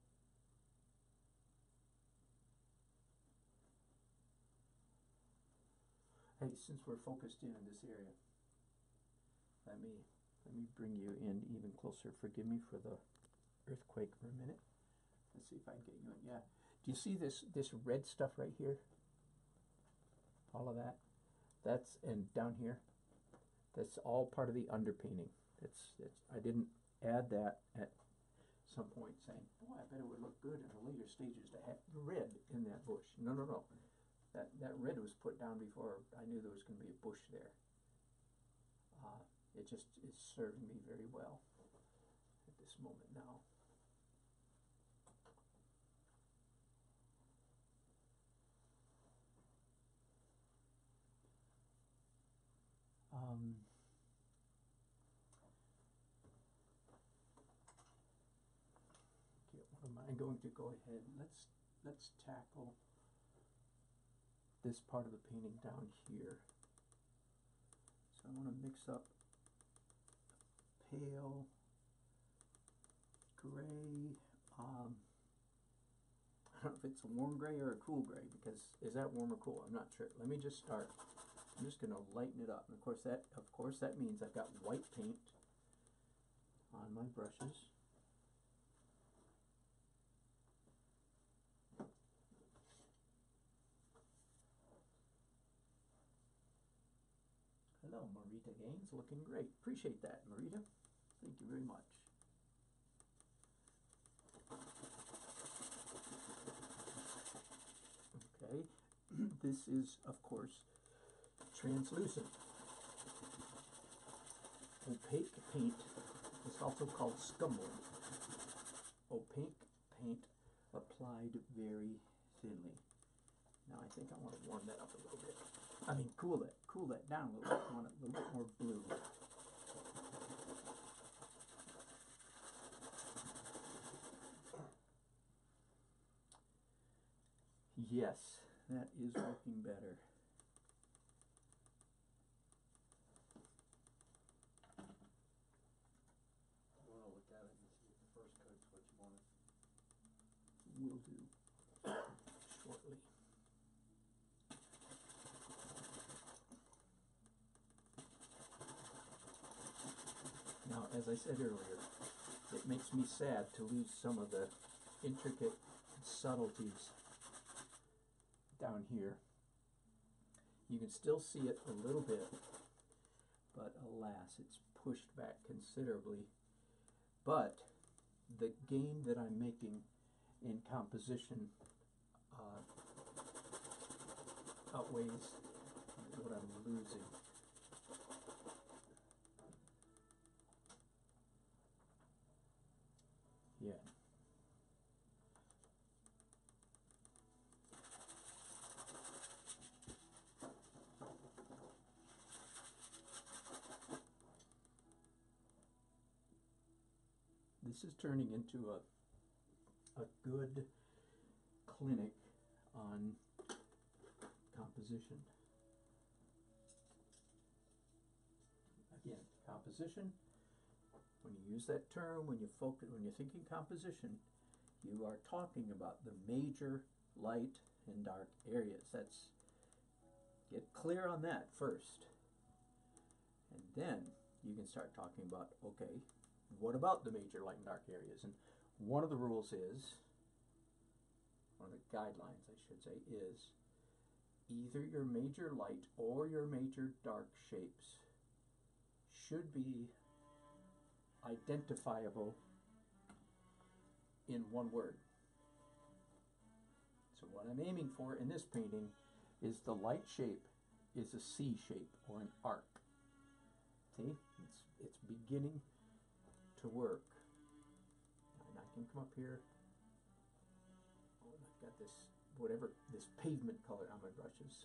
Hey, since we're focused in this area, let me bring you in even closer. Forgive me for the earthquake for a minute. Let's see if I can get you in. Yeah. Do you see this red stuff right here? All of that? And down here? That's all part of the underpainting. I didn't add that at some point saying, boy, I bet it would look good in the later stages to have red in that bush. No. That red was put down before I knew there was going to be a bush there. It just is serving me very well at this moment now. Okay, what am I going to go ahead? Let's tackle this part of the painting down here. So I want to mix up pale gray. I don't know if it's a warm gray or a cool gray, because is that warm or cool? I'm not sure. Let me just start. I'm just going to lighten it up. And of course that means I've got white paint on my brushes. Hello, Marita Gaines, looking great. Appreciate that, Marita. Thank you very much. Okay, this is, of course, translucent. Opaque paint is also called scumbling. Opaque paint applied very thinly. Now I think I want to warm that up a little bit. I mean, cool that down a little bit. I want it a little bit more blue. Yes, that is working better.
I want to look at it and see if the first coat's what you wanted.
Will do shortly. Now, as I said earlier, it makes me sad to lose some of the intricate subtleties down here. You can still see it a little bit, but alas, it's pushed back considerably. But the gain that I'm making in composition outweighs what I'm losing. Yeah. This is turning into a good clinic on composition. Again, composition, when you use that term, when you're thinking composition, you are talking about the major light and dark areas. Get clear on that first. And then you can start talking about, okay, what about the major light and dark areas? And one of the rules is, one of the guidelines I should say, is either your major light or your major dark shapes should be identifiable in one word. So what I'm aiming for in this painting is the light shape is a C shape or an arc. See, it's beginning to work. And I can come up here. Oh, I've got this this pavement color on my brushes.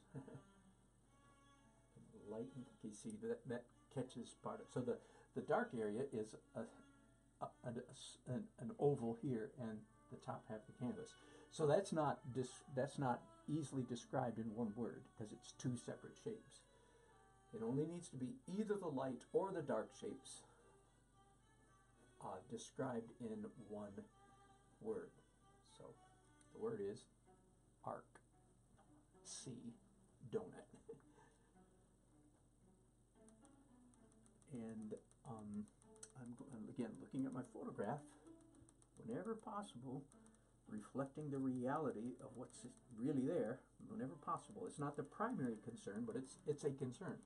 Lighten. You see that catches part of. So the dark area is an oval here and the top half of the canvas. So that's not easily described in one word because it's two separate shapes. It only needs to be either the light or the dark shapes described in one word. So the word is arc. C, donut. And I'm again looking at my photograph, whenever possible, reflecting the reality of what's really there, whenever possible. It's not the primary concern, but it's a concern.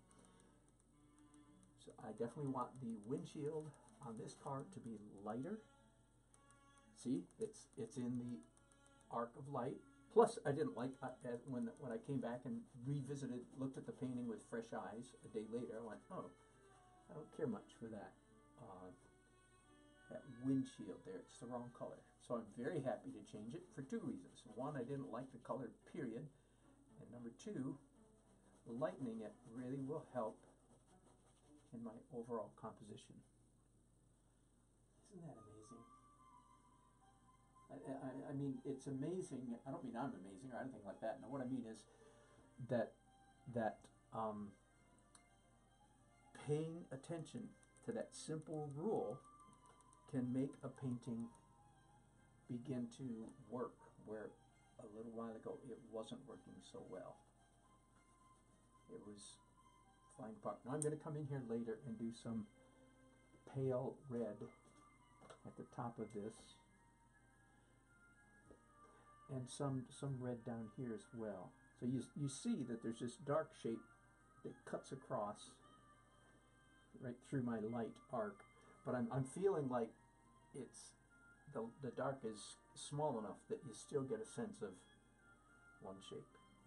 So I definitely want the windshield on this car to be lighter. See, it's in the arc of light. Plus, I didn't like when I came back and revisited, looked at the painting with fresh eyes a day later. I went, oh, I don't care much for that windshield there. It's the wrong color. So I'm very happy to change it for two reasons. One, I didn't like the color, period. And number two, lightening it really will help in my overall composition. Isn't that amazing? I mean, it's amazing. I don't mean I'm amazing or anything like that. No, what I mean is that paying attention to that simple rule can make a painting begin to work where a little while ago it wasn't working so well. It was flying apart. Now I'm going to come in here later and do some pale red at the top of this, and some red down here as well. So you see that there's this dark shape that cuts across right through my light arc, but I'm feeling like it's the dark is small enough that you still get a sense of one shape.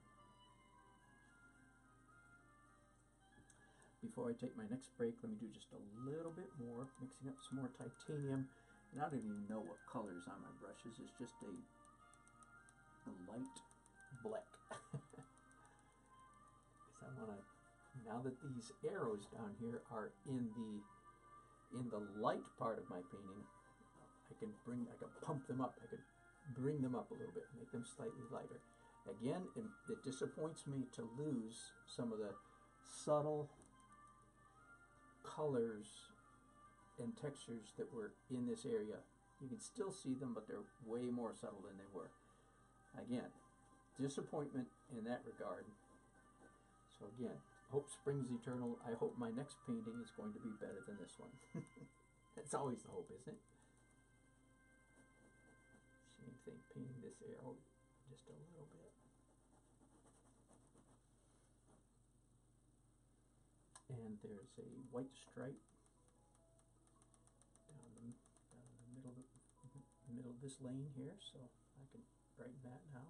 Before I take my next break, let me do just a little bit more, mixing up some more titanium. And I don't even know what colors on my brushes. It's just a light black. Because I want to, now that these arrows down here are in the light part of my painting, I can pump them up. I could bring them up a little bit, make them slightly lighter. Again, it disappoints me to lose some of the subtle colors and textures that were in this area. You can still see them, but they're way more subtle than they were. Again, disappointment in that regard. So again, hope springs eternal. I hope my next painting is going to be better than this one. That's always the hope, isn't it? Same thing, painting this arrow just a little bit. And there's a white stripe down the middle of this lane here, so I can brighten that now.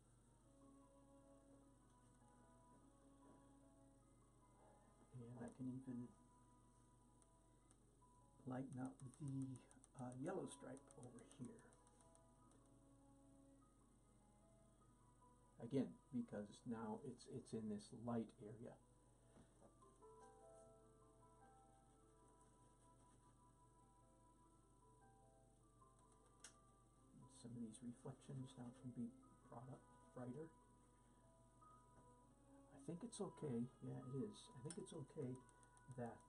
And I can even lighten up the yellow stripe over here. Again, because now it's in this light area. Some of these reflections now can be brought up brighter. I think it's okay, yeah it is, I think it's okay that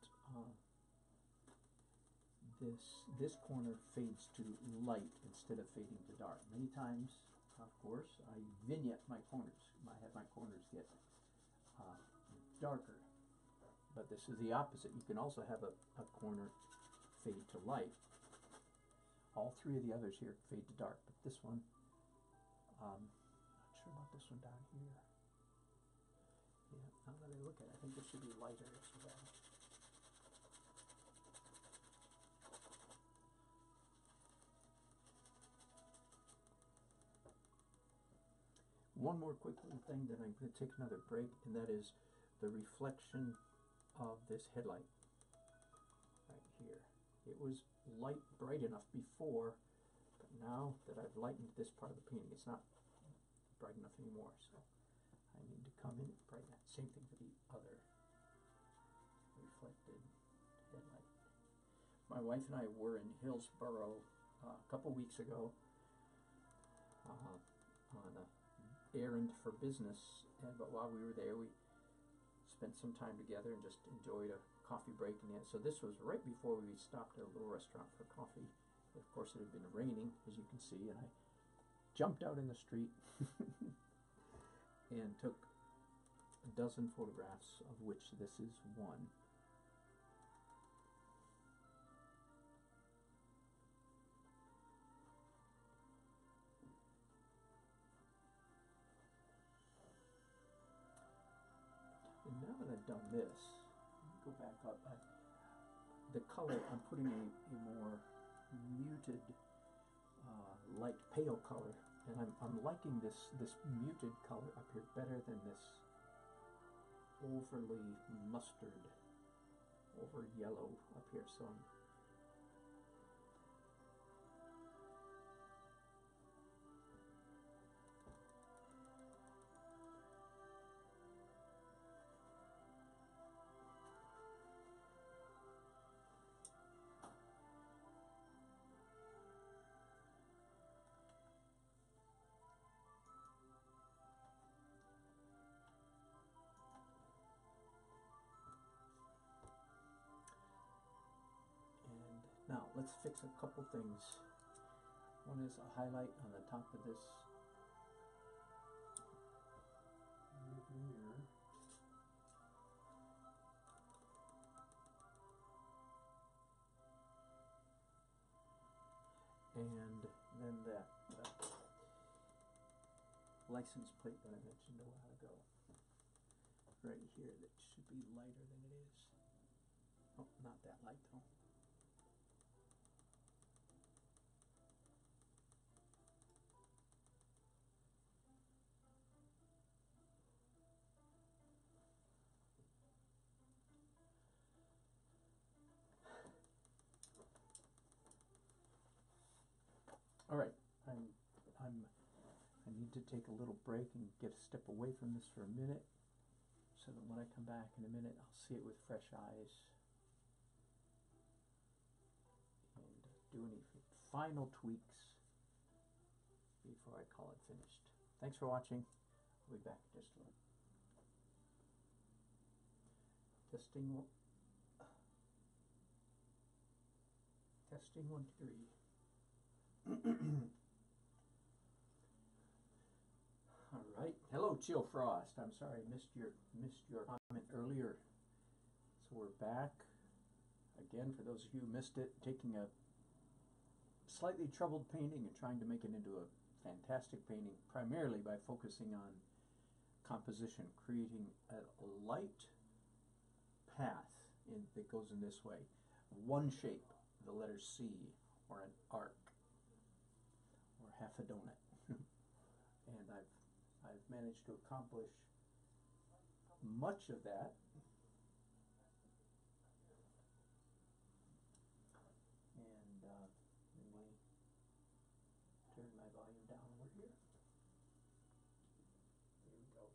this corner fades to light instead of fading to dark. Many times, of course, I vignette my corners. I have my corners get darker, but this is the opposite. You can also have a corner fade to light. All three of the others here fade to dark, but this one, not sure about this one down here. Yeah, now that I look at it, I think this should be lighter as well. One more quick little thing, then I'm going to take another break, and that is the reflection of this headlight right here. It was light bright enough before, but now that I've lightened this part of the painting, it's not bright enough anymore, so I need to come in and brighten that. Same thing for the other reflected headlight. My wife and I were in Hillsboro a couple weeks ago on an errand for business, but while we were there we spent some time together and just enjoyed a coffee break. And so this was right before we stopped at a little restaurant for coffee. Of course, it had been raining, as you can see, and I jumped out in the street and took a dozen photographs, of which this is one. And now that I've done this, go back up. The color, I'm putting a more muted, light pale color, and I'm liking this muted color up here better than this overly mustard, over yellow up here. So let's fix a couple things. One is a highlight on the top of this here. And then that license plate that I mentioned a while ago. Right here, that should be lighter than it is. Oh, not that light though. All right, I need to take a little break and get a step away from this for a minute, so that when I come back in a minute, I'll see it with fresh eyes and do any final tweaks before I call it finished. Thanks for watching. I'll be back in just a minute. Testing 1, 2, 3. All right. Hello, Chill Frost. I'm sorry I missed your comment earlier. So we're back again. For those of you who missed it, taking a slightly troubled painting and trying to make it into a fantastic painting, primarily by focusing on composition, creating a light path that goes in this way. One shape, the letter C, or an arc, or half a donut. And I've managed to accomplish much of that. And let me turn my volume down over here. There we go.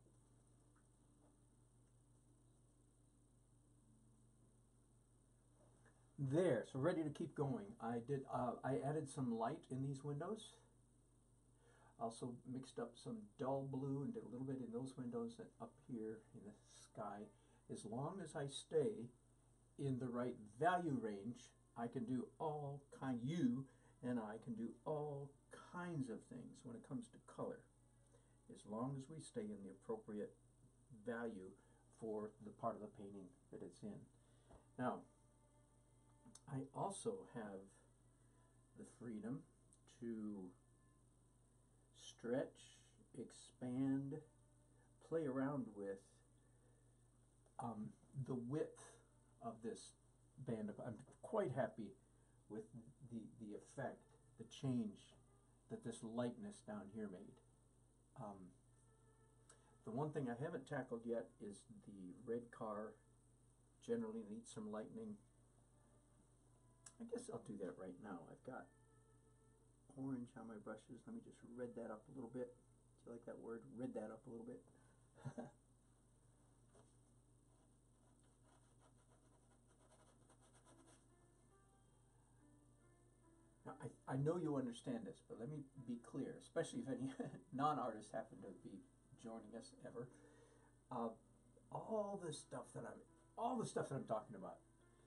There, so ready to keep going. I added some light in these windows. Also mixed up some dull blue and did a little bit in those windows and up here in the sky. As long as I stay in the right value range, I can do all kind. You and I can do all kinds of things when it comes to color, as long as we stay in the appropriate value for the part of the painting that it's in. Now, I also have the freedom to stretch, expand, play around with the width of this band. I'm quite happy with the effect, the change that this lightness down here made. The one thing I haven't tackled yet is the red car. Generally needs some lightening. I guess I'll do that right now. I've got orange on my brushes. Let me just red that up a little bit. Do you like that word? Red that up a little bit. Now, I know you understand this, but let me be clear, especially if any non-artists happen to be joining us ever. All the stuff that I'm talking about,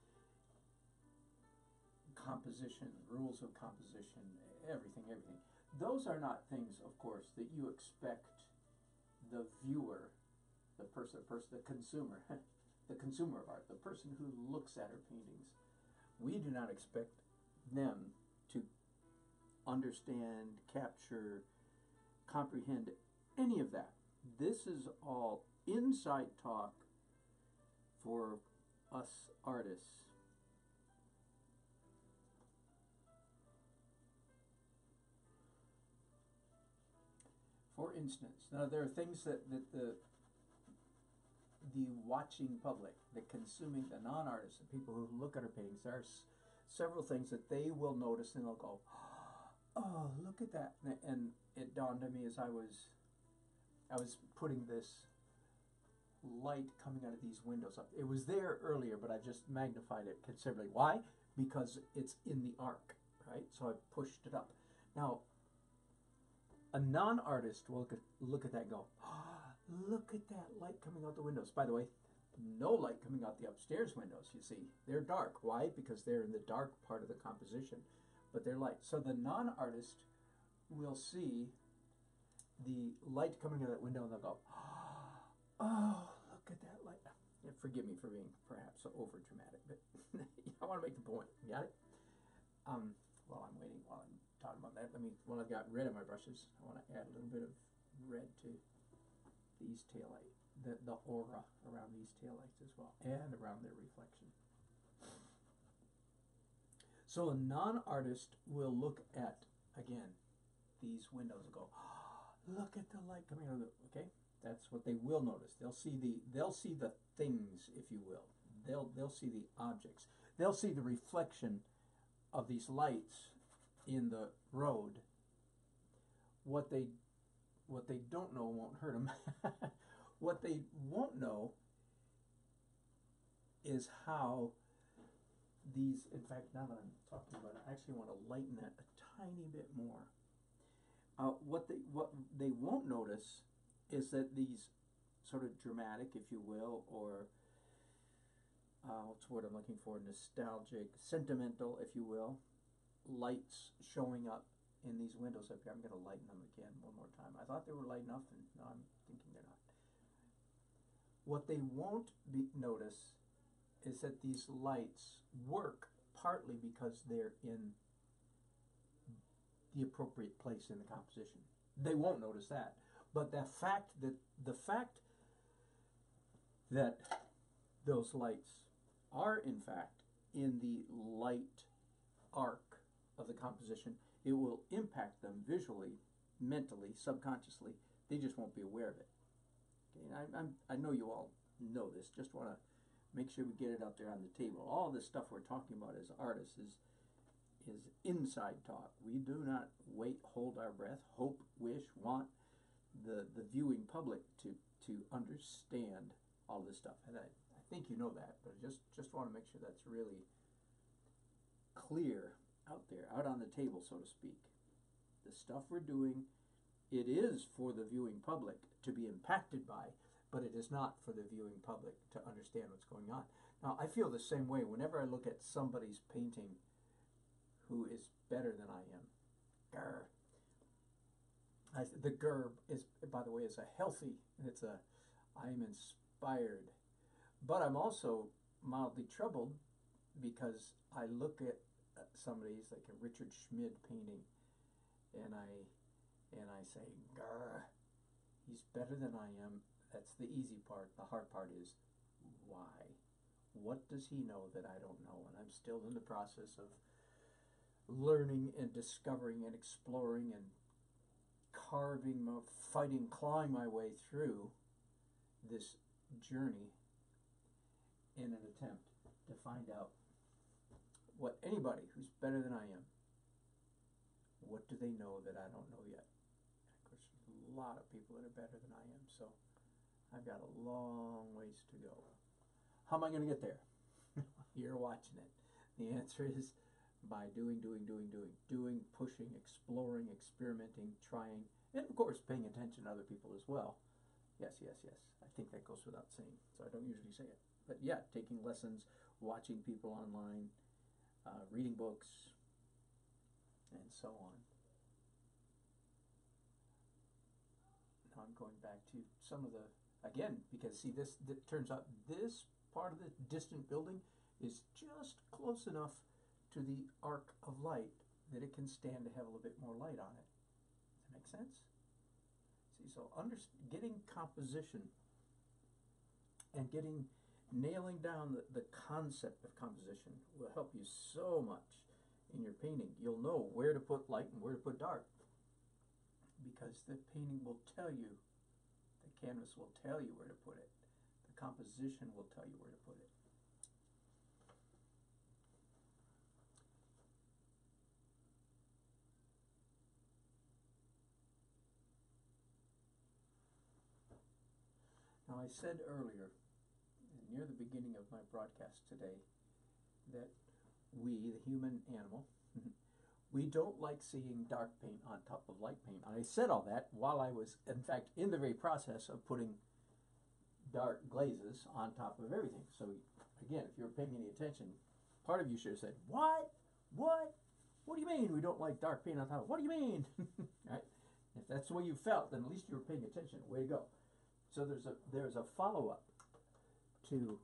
composition, rules of composition, everything, those are not things, of course, that you expect the viewer, the consumer, the consumer of art, the person who looks at our paintings. We do not expect them to understand, capture, comprehend any of that. This is all inside talk for us artists. For instance, now there are things that the watching public, the consuming, the non-artists, the people who look at our paintings, there are several things that they will notice and they'll go, oh, look at that. And it dawned on me as I was putting this light coming out of these windows up. It was there earlier, but I just magnified it considerably. Why? Because it's in the arc, right? So I pushed it up. Now, a non-artist will look at that and go, oh, look at that light coming out the windows. By the way, no light coming out the upstairs windows, you see. They're dark. Why? Because they're in the dark part of the composition, but they're light. So the non-artist will see the light coming out of that window and they'll go, oh, look at that light. Yeah, forgive me for being perhaps over dramatic, but I want to make the point. You got it? While I'm waiting, while I'm talking about that, while I've got red of my brushes, I want to add a little bit of red to these taillights, the aura around these taillights as well, and around their reflection. So a non-artist will look at, again, these windows and go, oh, look at the light coming out of the, okay? That's what they will notice. They'll see the things, if you will. They'll see the objects. They'll see the reflection of these lights in the road. What they don't know won't hurt them. What they won't know is how these, in fact, now that I'm talking about it, I actually want to lighten that a tiny bit more. What they won't notice is that these sort of dramatic, if you will, or what's the word I'm looking for, nostalgic, sentimental, if you will, lights showing up in these windows up here. I'm going to lighten them again one more time. I thought they were light enough, and now I'm thinking they're not. What they won't notice is that these lights work partly because they're in the appropriate place in the composition. They won't notice that. But the fact that those lights are in fact in the light arc of the composition, it will impact them visually, mentally, subconsciously. They just won't be aware of it. Okay, I know you all know this. Just want to make sure we get it out there on the table. All this stuff we're talking about as artists is inside talk. We do not wait, hold our breath, hope, wish, want the viewing public to understand all this stuff. And I think you know that, but I just want to make sure that's really clear out there, out on the table, so to speak. The stuff we're doing, it is for the viewing public to be impacted by, but it is not for the viewing public to understand what's going on. Now, I feel the same way whenever I look at somebody's painting who is better than I am. Grr. The grr is, by the way, is a healthy, I am inspired. But I'm also mildly troubled because I look at somebody's like a Richard Schmid painting and I say, grr, he's better than I am. That's the easy part. The hard part is why? What does he know that I don't know? And I'm still in the process of learning and discovering and exploring and carving, fighting, clawing my way through this journey in an attempt to find out what anybody who's better than I am, what do they know that I don't know yet? Of course, there's a lot of people that are better than I am, so I've got a long ways to go. How am I going to get there? You're watching it. The answer is by doing, pushing, exploring, experimenting, trying, and of course paying attention to other people as well. Yes. I think that goes without saying, so I don't usually say it. But yeah, taking lessons, watching people online, reading books, and so on. Now I'm going back to some of the, again, because see, this turns out this part of the distant building is just close enough to the arc of light that it can stand to have a little bit more light on it. Does that make sense? See, so getting composition and nailing down the concept of composition will help you so much in your painting. You'll know where to put light and where to put dark, because the painting will tell you, the canvas will tell you where to put it. The composition will tell you where to put it. Now, I said earlier, near the beginning of my broadcast today, that we, the human animal, we don't like seeing dark paint on top of light paint. And I said all that while I was, in fact, in the very process of putting dark glazes on top of everything. So again, if you're paying any attention, part of you should have said, "What? What? What do you mean we don't like dark paint on top? What do you mean?" Right? If that's the way you felt, then at least you were paying attention. Way to go. So there's a follow up to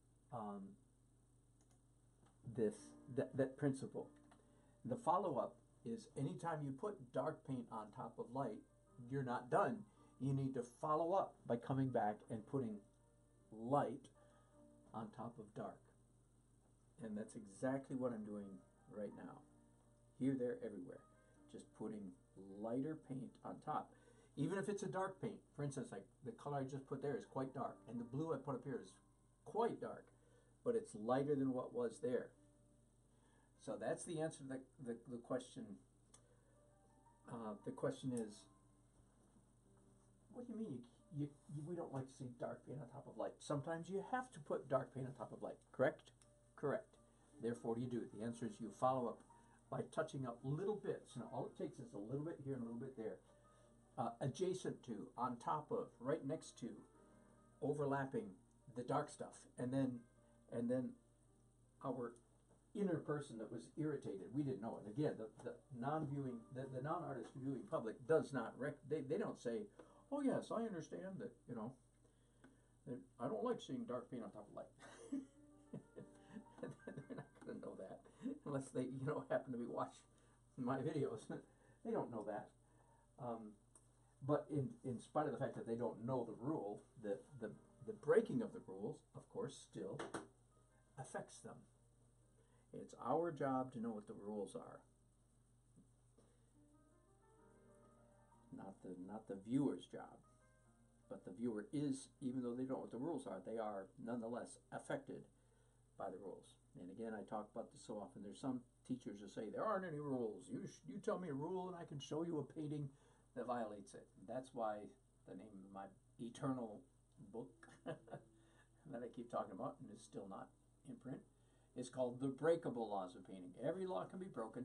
that principle. The follow up is anytime you put dark paint on top of light, you're not done. You need to follow up by coming back and putting light on top of dark. And that's exactly what I'm doing right now. Here, there, everywhere. Just putting lighter paint on top. Even if it's a dark paint, for instance, like the color I just put there is quite dark, and the blue I put up here is quite dark, but it's lighter than what was there. So that's the answer to the question. The question is, what do you mean we don't like to see dark paint on top of light? Sometimes you have to put dark paint on top of light, correct? Correct. Therefore, what do you do? The answer is you follow up by touching up little bits. Now, all it takes is a little bit here and a little bit there. Adjacent to, on top of, right next to, overlapping the dark stuff. And then our inner person that was irritated, we didn't know it. Again, the non-viewing, the non-artist viewing public does not, they don't say, "Oh yes, I understand that, you know, that I don't like seeing dark paint on top of light." They're not going to know that unless they, you know, happen to be watching my videos. They don't know that. But in spite of the fact that they don't know the rule, the breaking of the rules, of course, still affects them. It's our job to know what the rules are, not the viewer's job. But the viewer is, even though they don't know what the rules are, they are nonetheless affected by the rules. And again, I talk about this so often. There's some teachers who say there aren't any rules. You tell me a rule and I can show you a painting that violates it. That's why the name of my eternal book that I keep talking about and is still not in print is called The Breakable Laws of Painting. Every law can be broken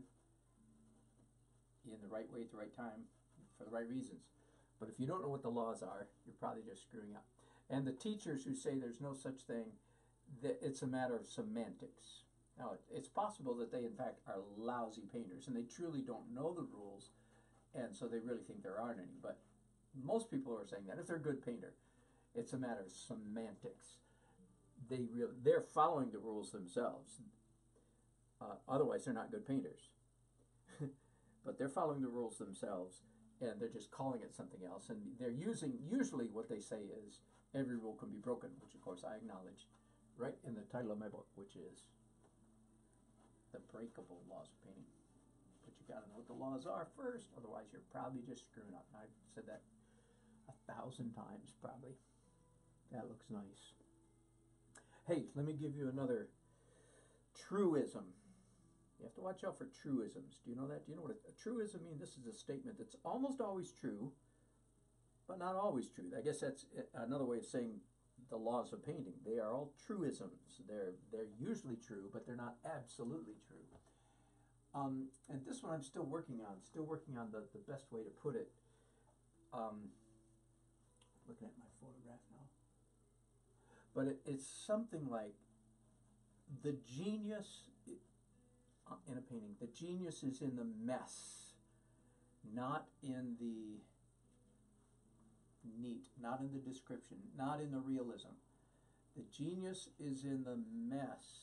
in the right way at the right time for the right reasons. But if you don't know what the laws are, you're probably just screwing up. And the teachers who say there's no such thing, that it's a matter of semantics. Now, it's possible that they in fact are lousy painters and they truly don't know the rules, and so they really think there aren't any. But most people are saying that if they're a good painter, it's a matter of semantics. They're following the rules themselves. Otherwise, they're not good painters. But they're following the rules themselves, and they're just calling it something else. And they're using, usually what they say is, every rule can be broken, which of course I acknowledge right in the title of my book, which is The Breakable Laws of Painting. But you gotta know what the laws are first, otherwise you're probably just screwing up. I've said that 1,000 times, probably. That looks nice. Hey, let me give you another truism. You have to watch out for truisms. Do you know that? Do you know what a truism means? This is a statement that's almost always true, but not always true. I guess that's another way of saying the laws of painting. They are all truisms. They're usually true, but they're not absolutely true. And this one I'm still working on the best way to put it. Looking at my photograph now. But it's something like the genius in a painting. The genius is in the mess, not in the neat, not in the description, not in the realism. The genius is in the mess.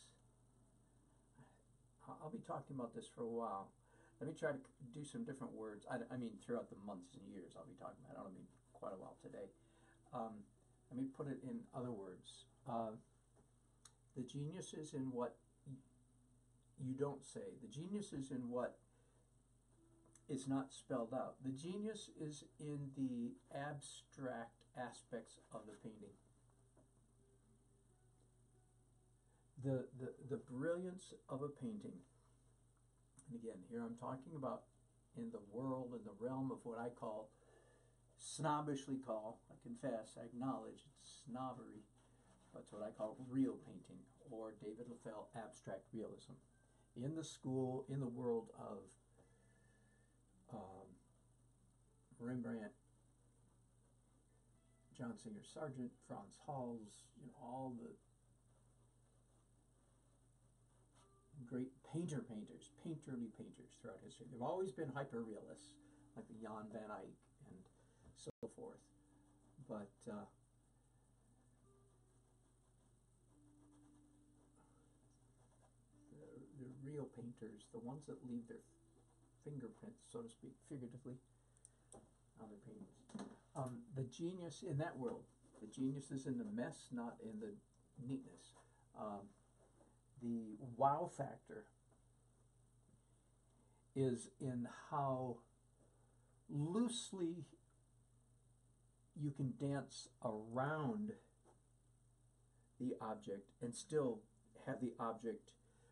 I'll be talking about this for a while. Let me try to do some different words. I mean, throughout the months and years I'll be talking about it. I don't mean quite a while today. Let me put it in other words. The genius is in what you don't say. The genius is in what is not spelled out. The genius is in the abstract aspects of the painting. The brilliance of a painting, and again, here I'm talking about in the world, in the realm of what I call, snobbishly call, I confess, I acknowledge it's snobbery, but it's what I call real painting, or David Leffel abstract realism. In the school, in the world of Rembrandt, John Singer Sargent, Franz Hals, all the great painterly painters throughout history. They've always been hyper-realists, like the Jan van Eyck and so forth. But the real painters, the ones that leave their fingerprints, so to speak, figuratively, on their paintings. The genius in that world, the genius is in the mess, not in the neatness. The wow factor is in how loosely you can dance around the object and still have the object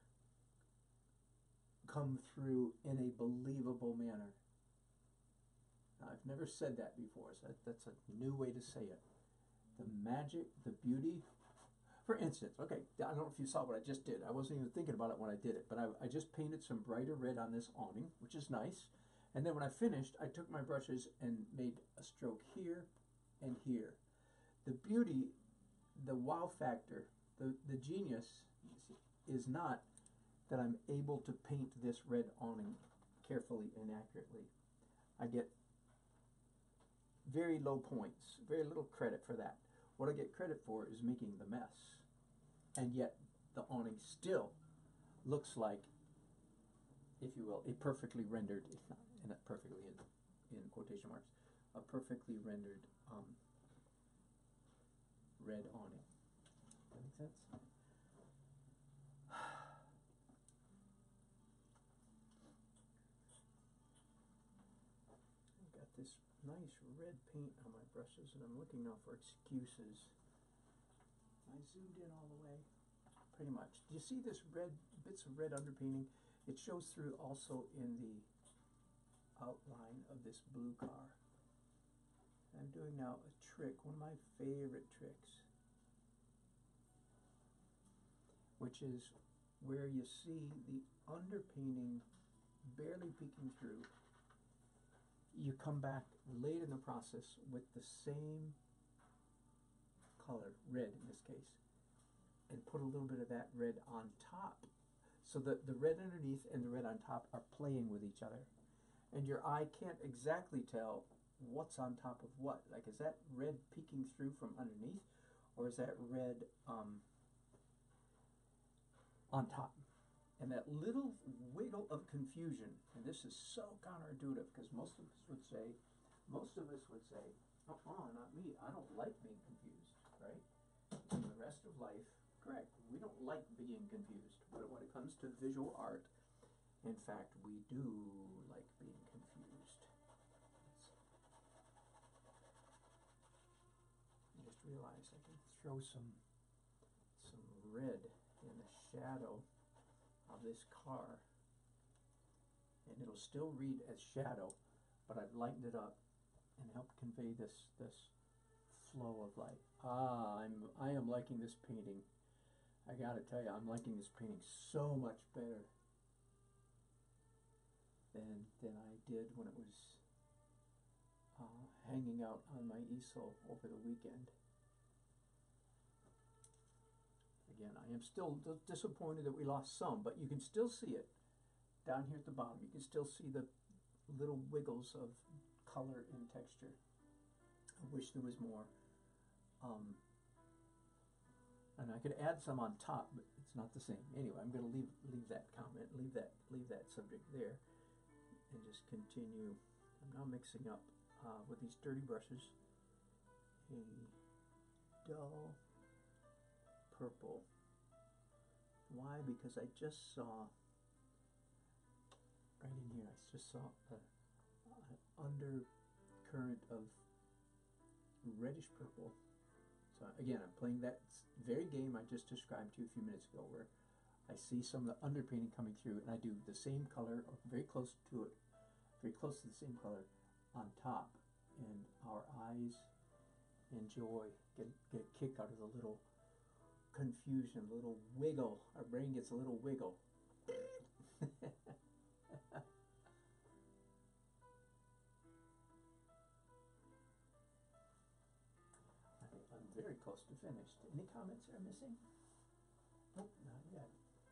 come through in a believable manner. Now, I've never said that before, so that's a new way to say it. The magic, the beauty. For instance, okay, I don't know if you saw what I just did. I wasn't even thinking about it when I did it, but I just painted some brighter red on this awning, which is nice. And then when I finished, I took my brushes and made a stroke here and here. The beauty, the wow factor, the genius is not that I'm able to paint this red awning carefully and accurately. I get very low points, very little credit for that. What I get credit for is making the mess. And yet the awning still looks like, if you will, a perfectly rendered, if not, and not perfectly in quotation marks, a perfectly rendered red awning. Does that make sense? I've got this nice red paint on my brushes, and I'm looking now for excuses. I zoomed in all the way, pretty much. Do you see this red, bits of red underpainting? It shows through also in the outline of this blue car. I'm doing now a trick, one of my favorite tricks, which is where you see the underpainting barely peeking through. You come back late in the process with the same color, red in this case, and put a little bit of that red on top, so that the red underneath and the red on top are playing with each other, and your eye can't exactly tell what's on top of what. Like, is that red peeking through from underneath, or is that red on top? And that little wiggle of confusion, and this is so counterintuitive, because most of us would say, not me, I don't like being confused, right? In the rest of life, correct, we don't like being confused, but when it comes to visual art, in fact, we do like being confused. I just realized I can throw some red in the shadow of this car, and it'll still read as shadow, but I've lightened it up and helped convey this flow of light. I am liking this painting. I gotta tell you, I'm liking this painting so much better than I did when it was hanging out on my easel over the weekend. Again, I am still disappointed that we lost some, but you can still see it down here at the bottom. You can still see the little wiggles of color and texture. I wish there was more. And I could add some on top, but it's not the same. Anyway, I'm going to leave that comment, leave that subject there, and just continue. I'm now mixing up with these dirty brushes a dull purple. Why? Because I just saw right in here, I just saw an undercurrent of reddish purple. So again, I'm playing that very game I just described to you a few minutes ago, where I see some of the underpainting coming through, and I do the same color, or very close to it, very close to the same color on top, and our eyes enjoy, get a kick out of the little confusion, a little wiggle. Our brain gets a little wiggle. very close to finished. Any comments that are missing? Nope, not yet.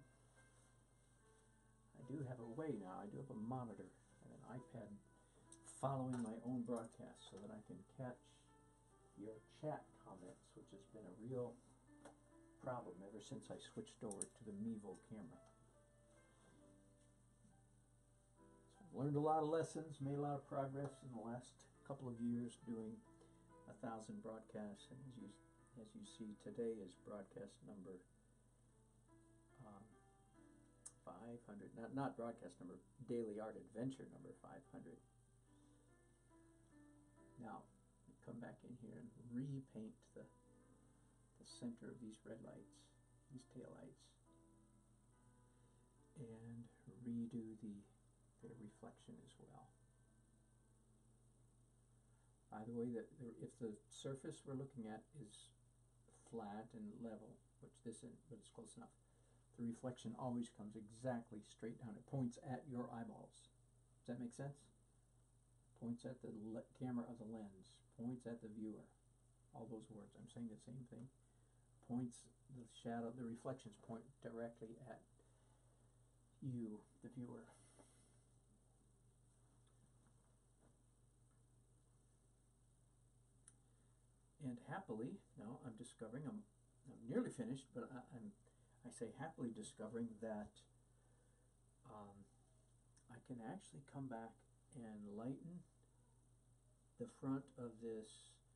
I do have a way now. I do have a monitor and an iPad following my own broadcast so that I can catch your chat comments, which has been a real problem ever since I switched over to the Mevo camera. So I've learned a lot of lessons, made a lot of progress in the last couple of years doing 1,000 broadcasts, and as you see, today is broadcast number 500, not broadcast number, Daily Art Adventure number 500. Now, come back in here and repaint the center of these red lights, these tail lights, and redo the reflection as well. By the way, if the surface we're looking at is flat and level, which this isn't, but it's close enough, the reflection always comes exactly straight down. It points at your eyeballs. Does that make sense? Points at the camera of the lens, points at the viewer. All those words, I'm saying the same thing. Points, the shadow, the reflections point directly at you, the viewer. And happily, now I'm discovering, I'm nearly finished, but I say happily discovering that I can actually come back and lighten the front of this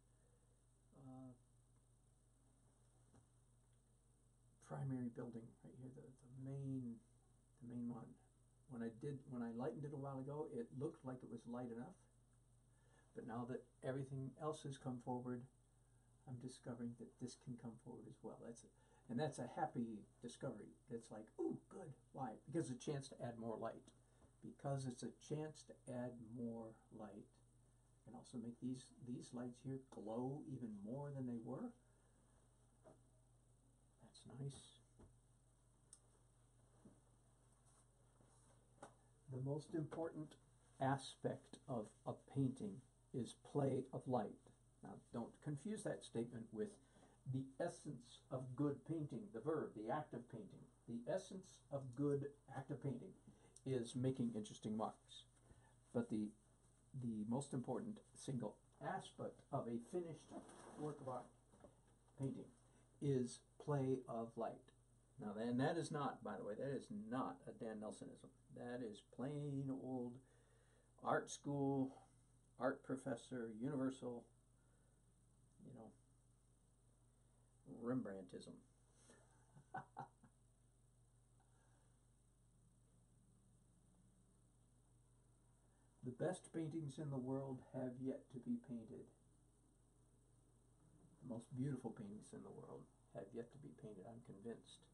primary building right here, the main one. When I lightened it a while ago, it looked like it was light enough, but now that everything else has come forward, I'm discovering that this can come forward as well. That's a happy discovery. It's like, ooh, good. Why? Because it's a chance to add more light. Because it's a chance to add more light. I can also make these lights here glow even more than they were. That's nice. The most important aspect of a painting is play of light. Now, don't confuse that statement with the essence of good painting, the verb, the act of painting. The essence of good active painting is making interesting marks. But the most important single aspect of a finished work of art painting is play of light. Now, and that is not, by the way, that is not a Dan Nelsonism. That is plain old art school, art professor, universal, Rembrandtism. The best paintings in the world have yet to be painted. The most beautiful paintings in the world have yet to be painted, I'm convinced.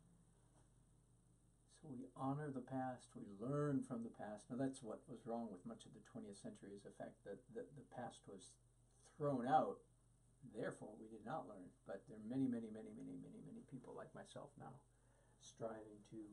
So we honor the past, we learn from the past. Now that's what was wrong with much of the 20th century, is the fact that the past was thrown out. Therefore, we did not learn. But there are many, many, many, many, many, many people like myself now striving to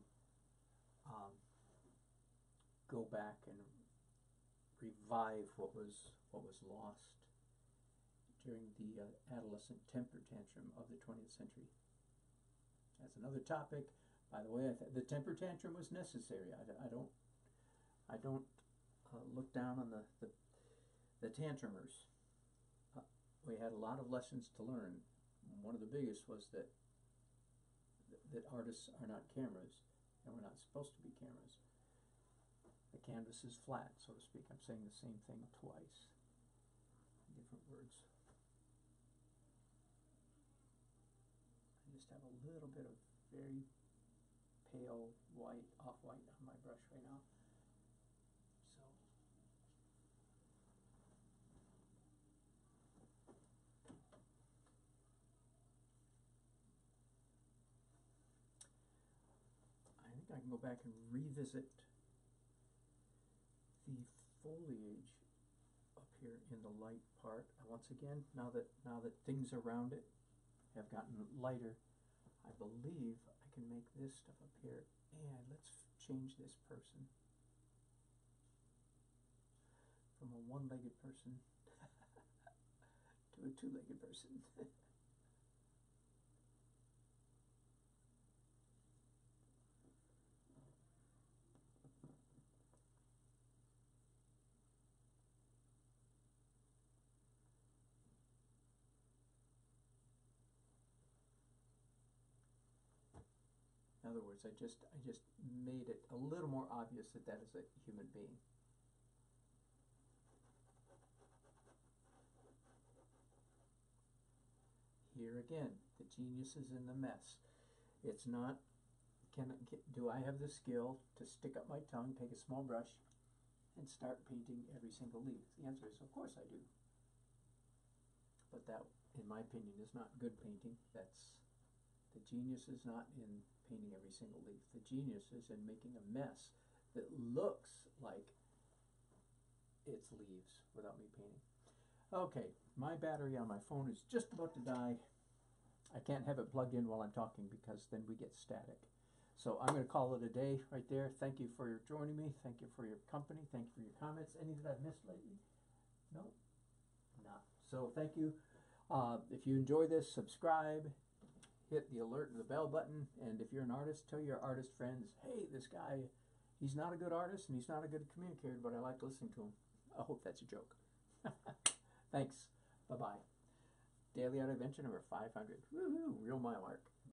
go back and revive what was lost during the adolescent temper tantrum of the 20th century. That's another topic. By the way, the temper tantrum was necessary. I don't look down on the tantrumers. We had a lot of lessons to learn. One of the biggest was that artists are not cameras, and we're not supposed to be cameras. The canvas is flat, so to speak. I'm saying the same thing twice, different words. I just have a little bit of very pale white, off-white on my brush right now. So I think I can go back and revisit the foliage up here in the light part. Once again, now that things around it have gotten lighter, I believe I can make this stuff up here. And let's change this person from a one-legged person to a two-legged person. other words, I just made it a little more obvious that that is a human being. Here again, the genius is in the mess. It's not, do I have the skill to stick up my tongue, take a small brush, and start painting every single leaf? The answer is, of course I do. But that, in my opinion, is not good painting. The genius is not in painting every single leaf. The genius is in making a mess that looks like it's leaves without me painting. Okay, my battery on my phone is just about to die. I can't have it plugged in while I'm talking because then we get static. So I'm going to call it a day right there. Thank you for joining me. Thank you for your company. Thank you for your comments. Any that I've missed lately? No? Not. So thank you. If you enjoy this, subscribe. Hit the alert and the bell button. And if you're an artist, tell your artist friends, hey, this guy, he's not a good artist and he's not a good communicator, but I like listening to him. I hope that's a joke. Thanks. Bye-bye. Daily Art Adventure number 500. Woohoo! Real mile mark.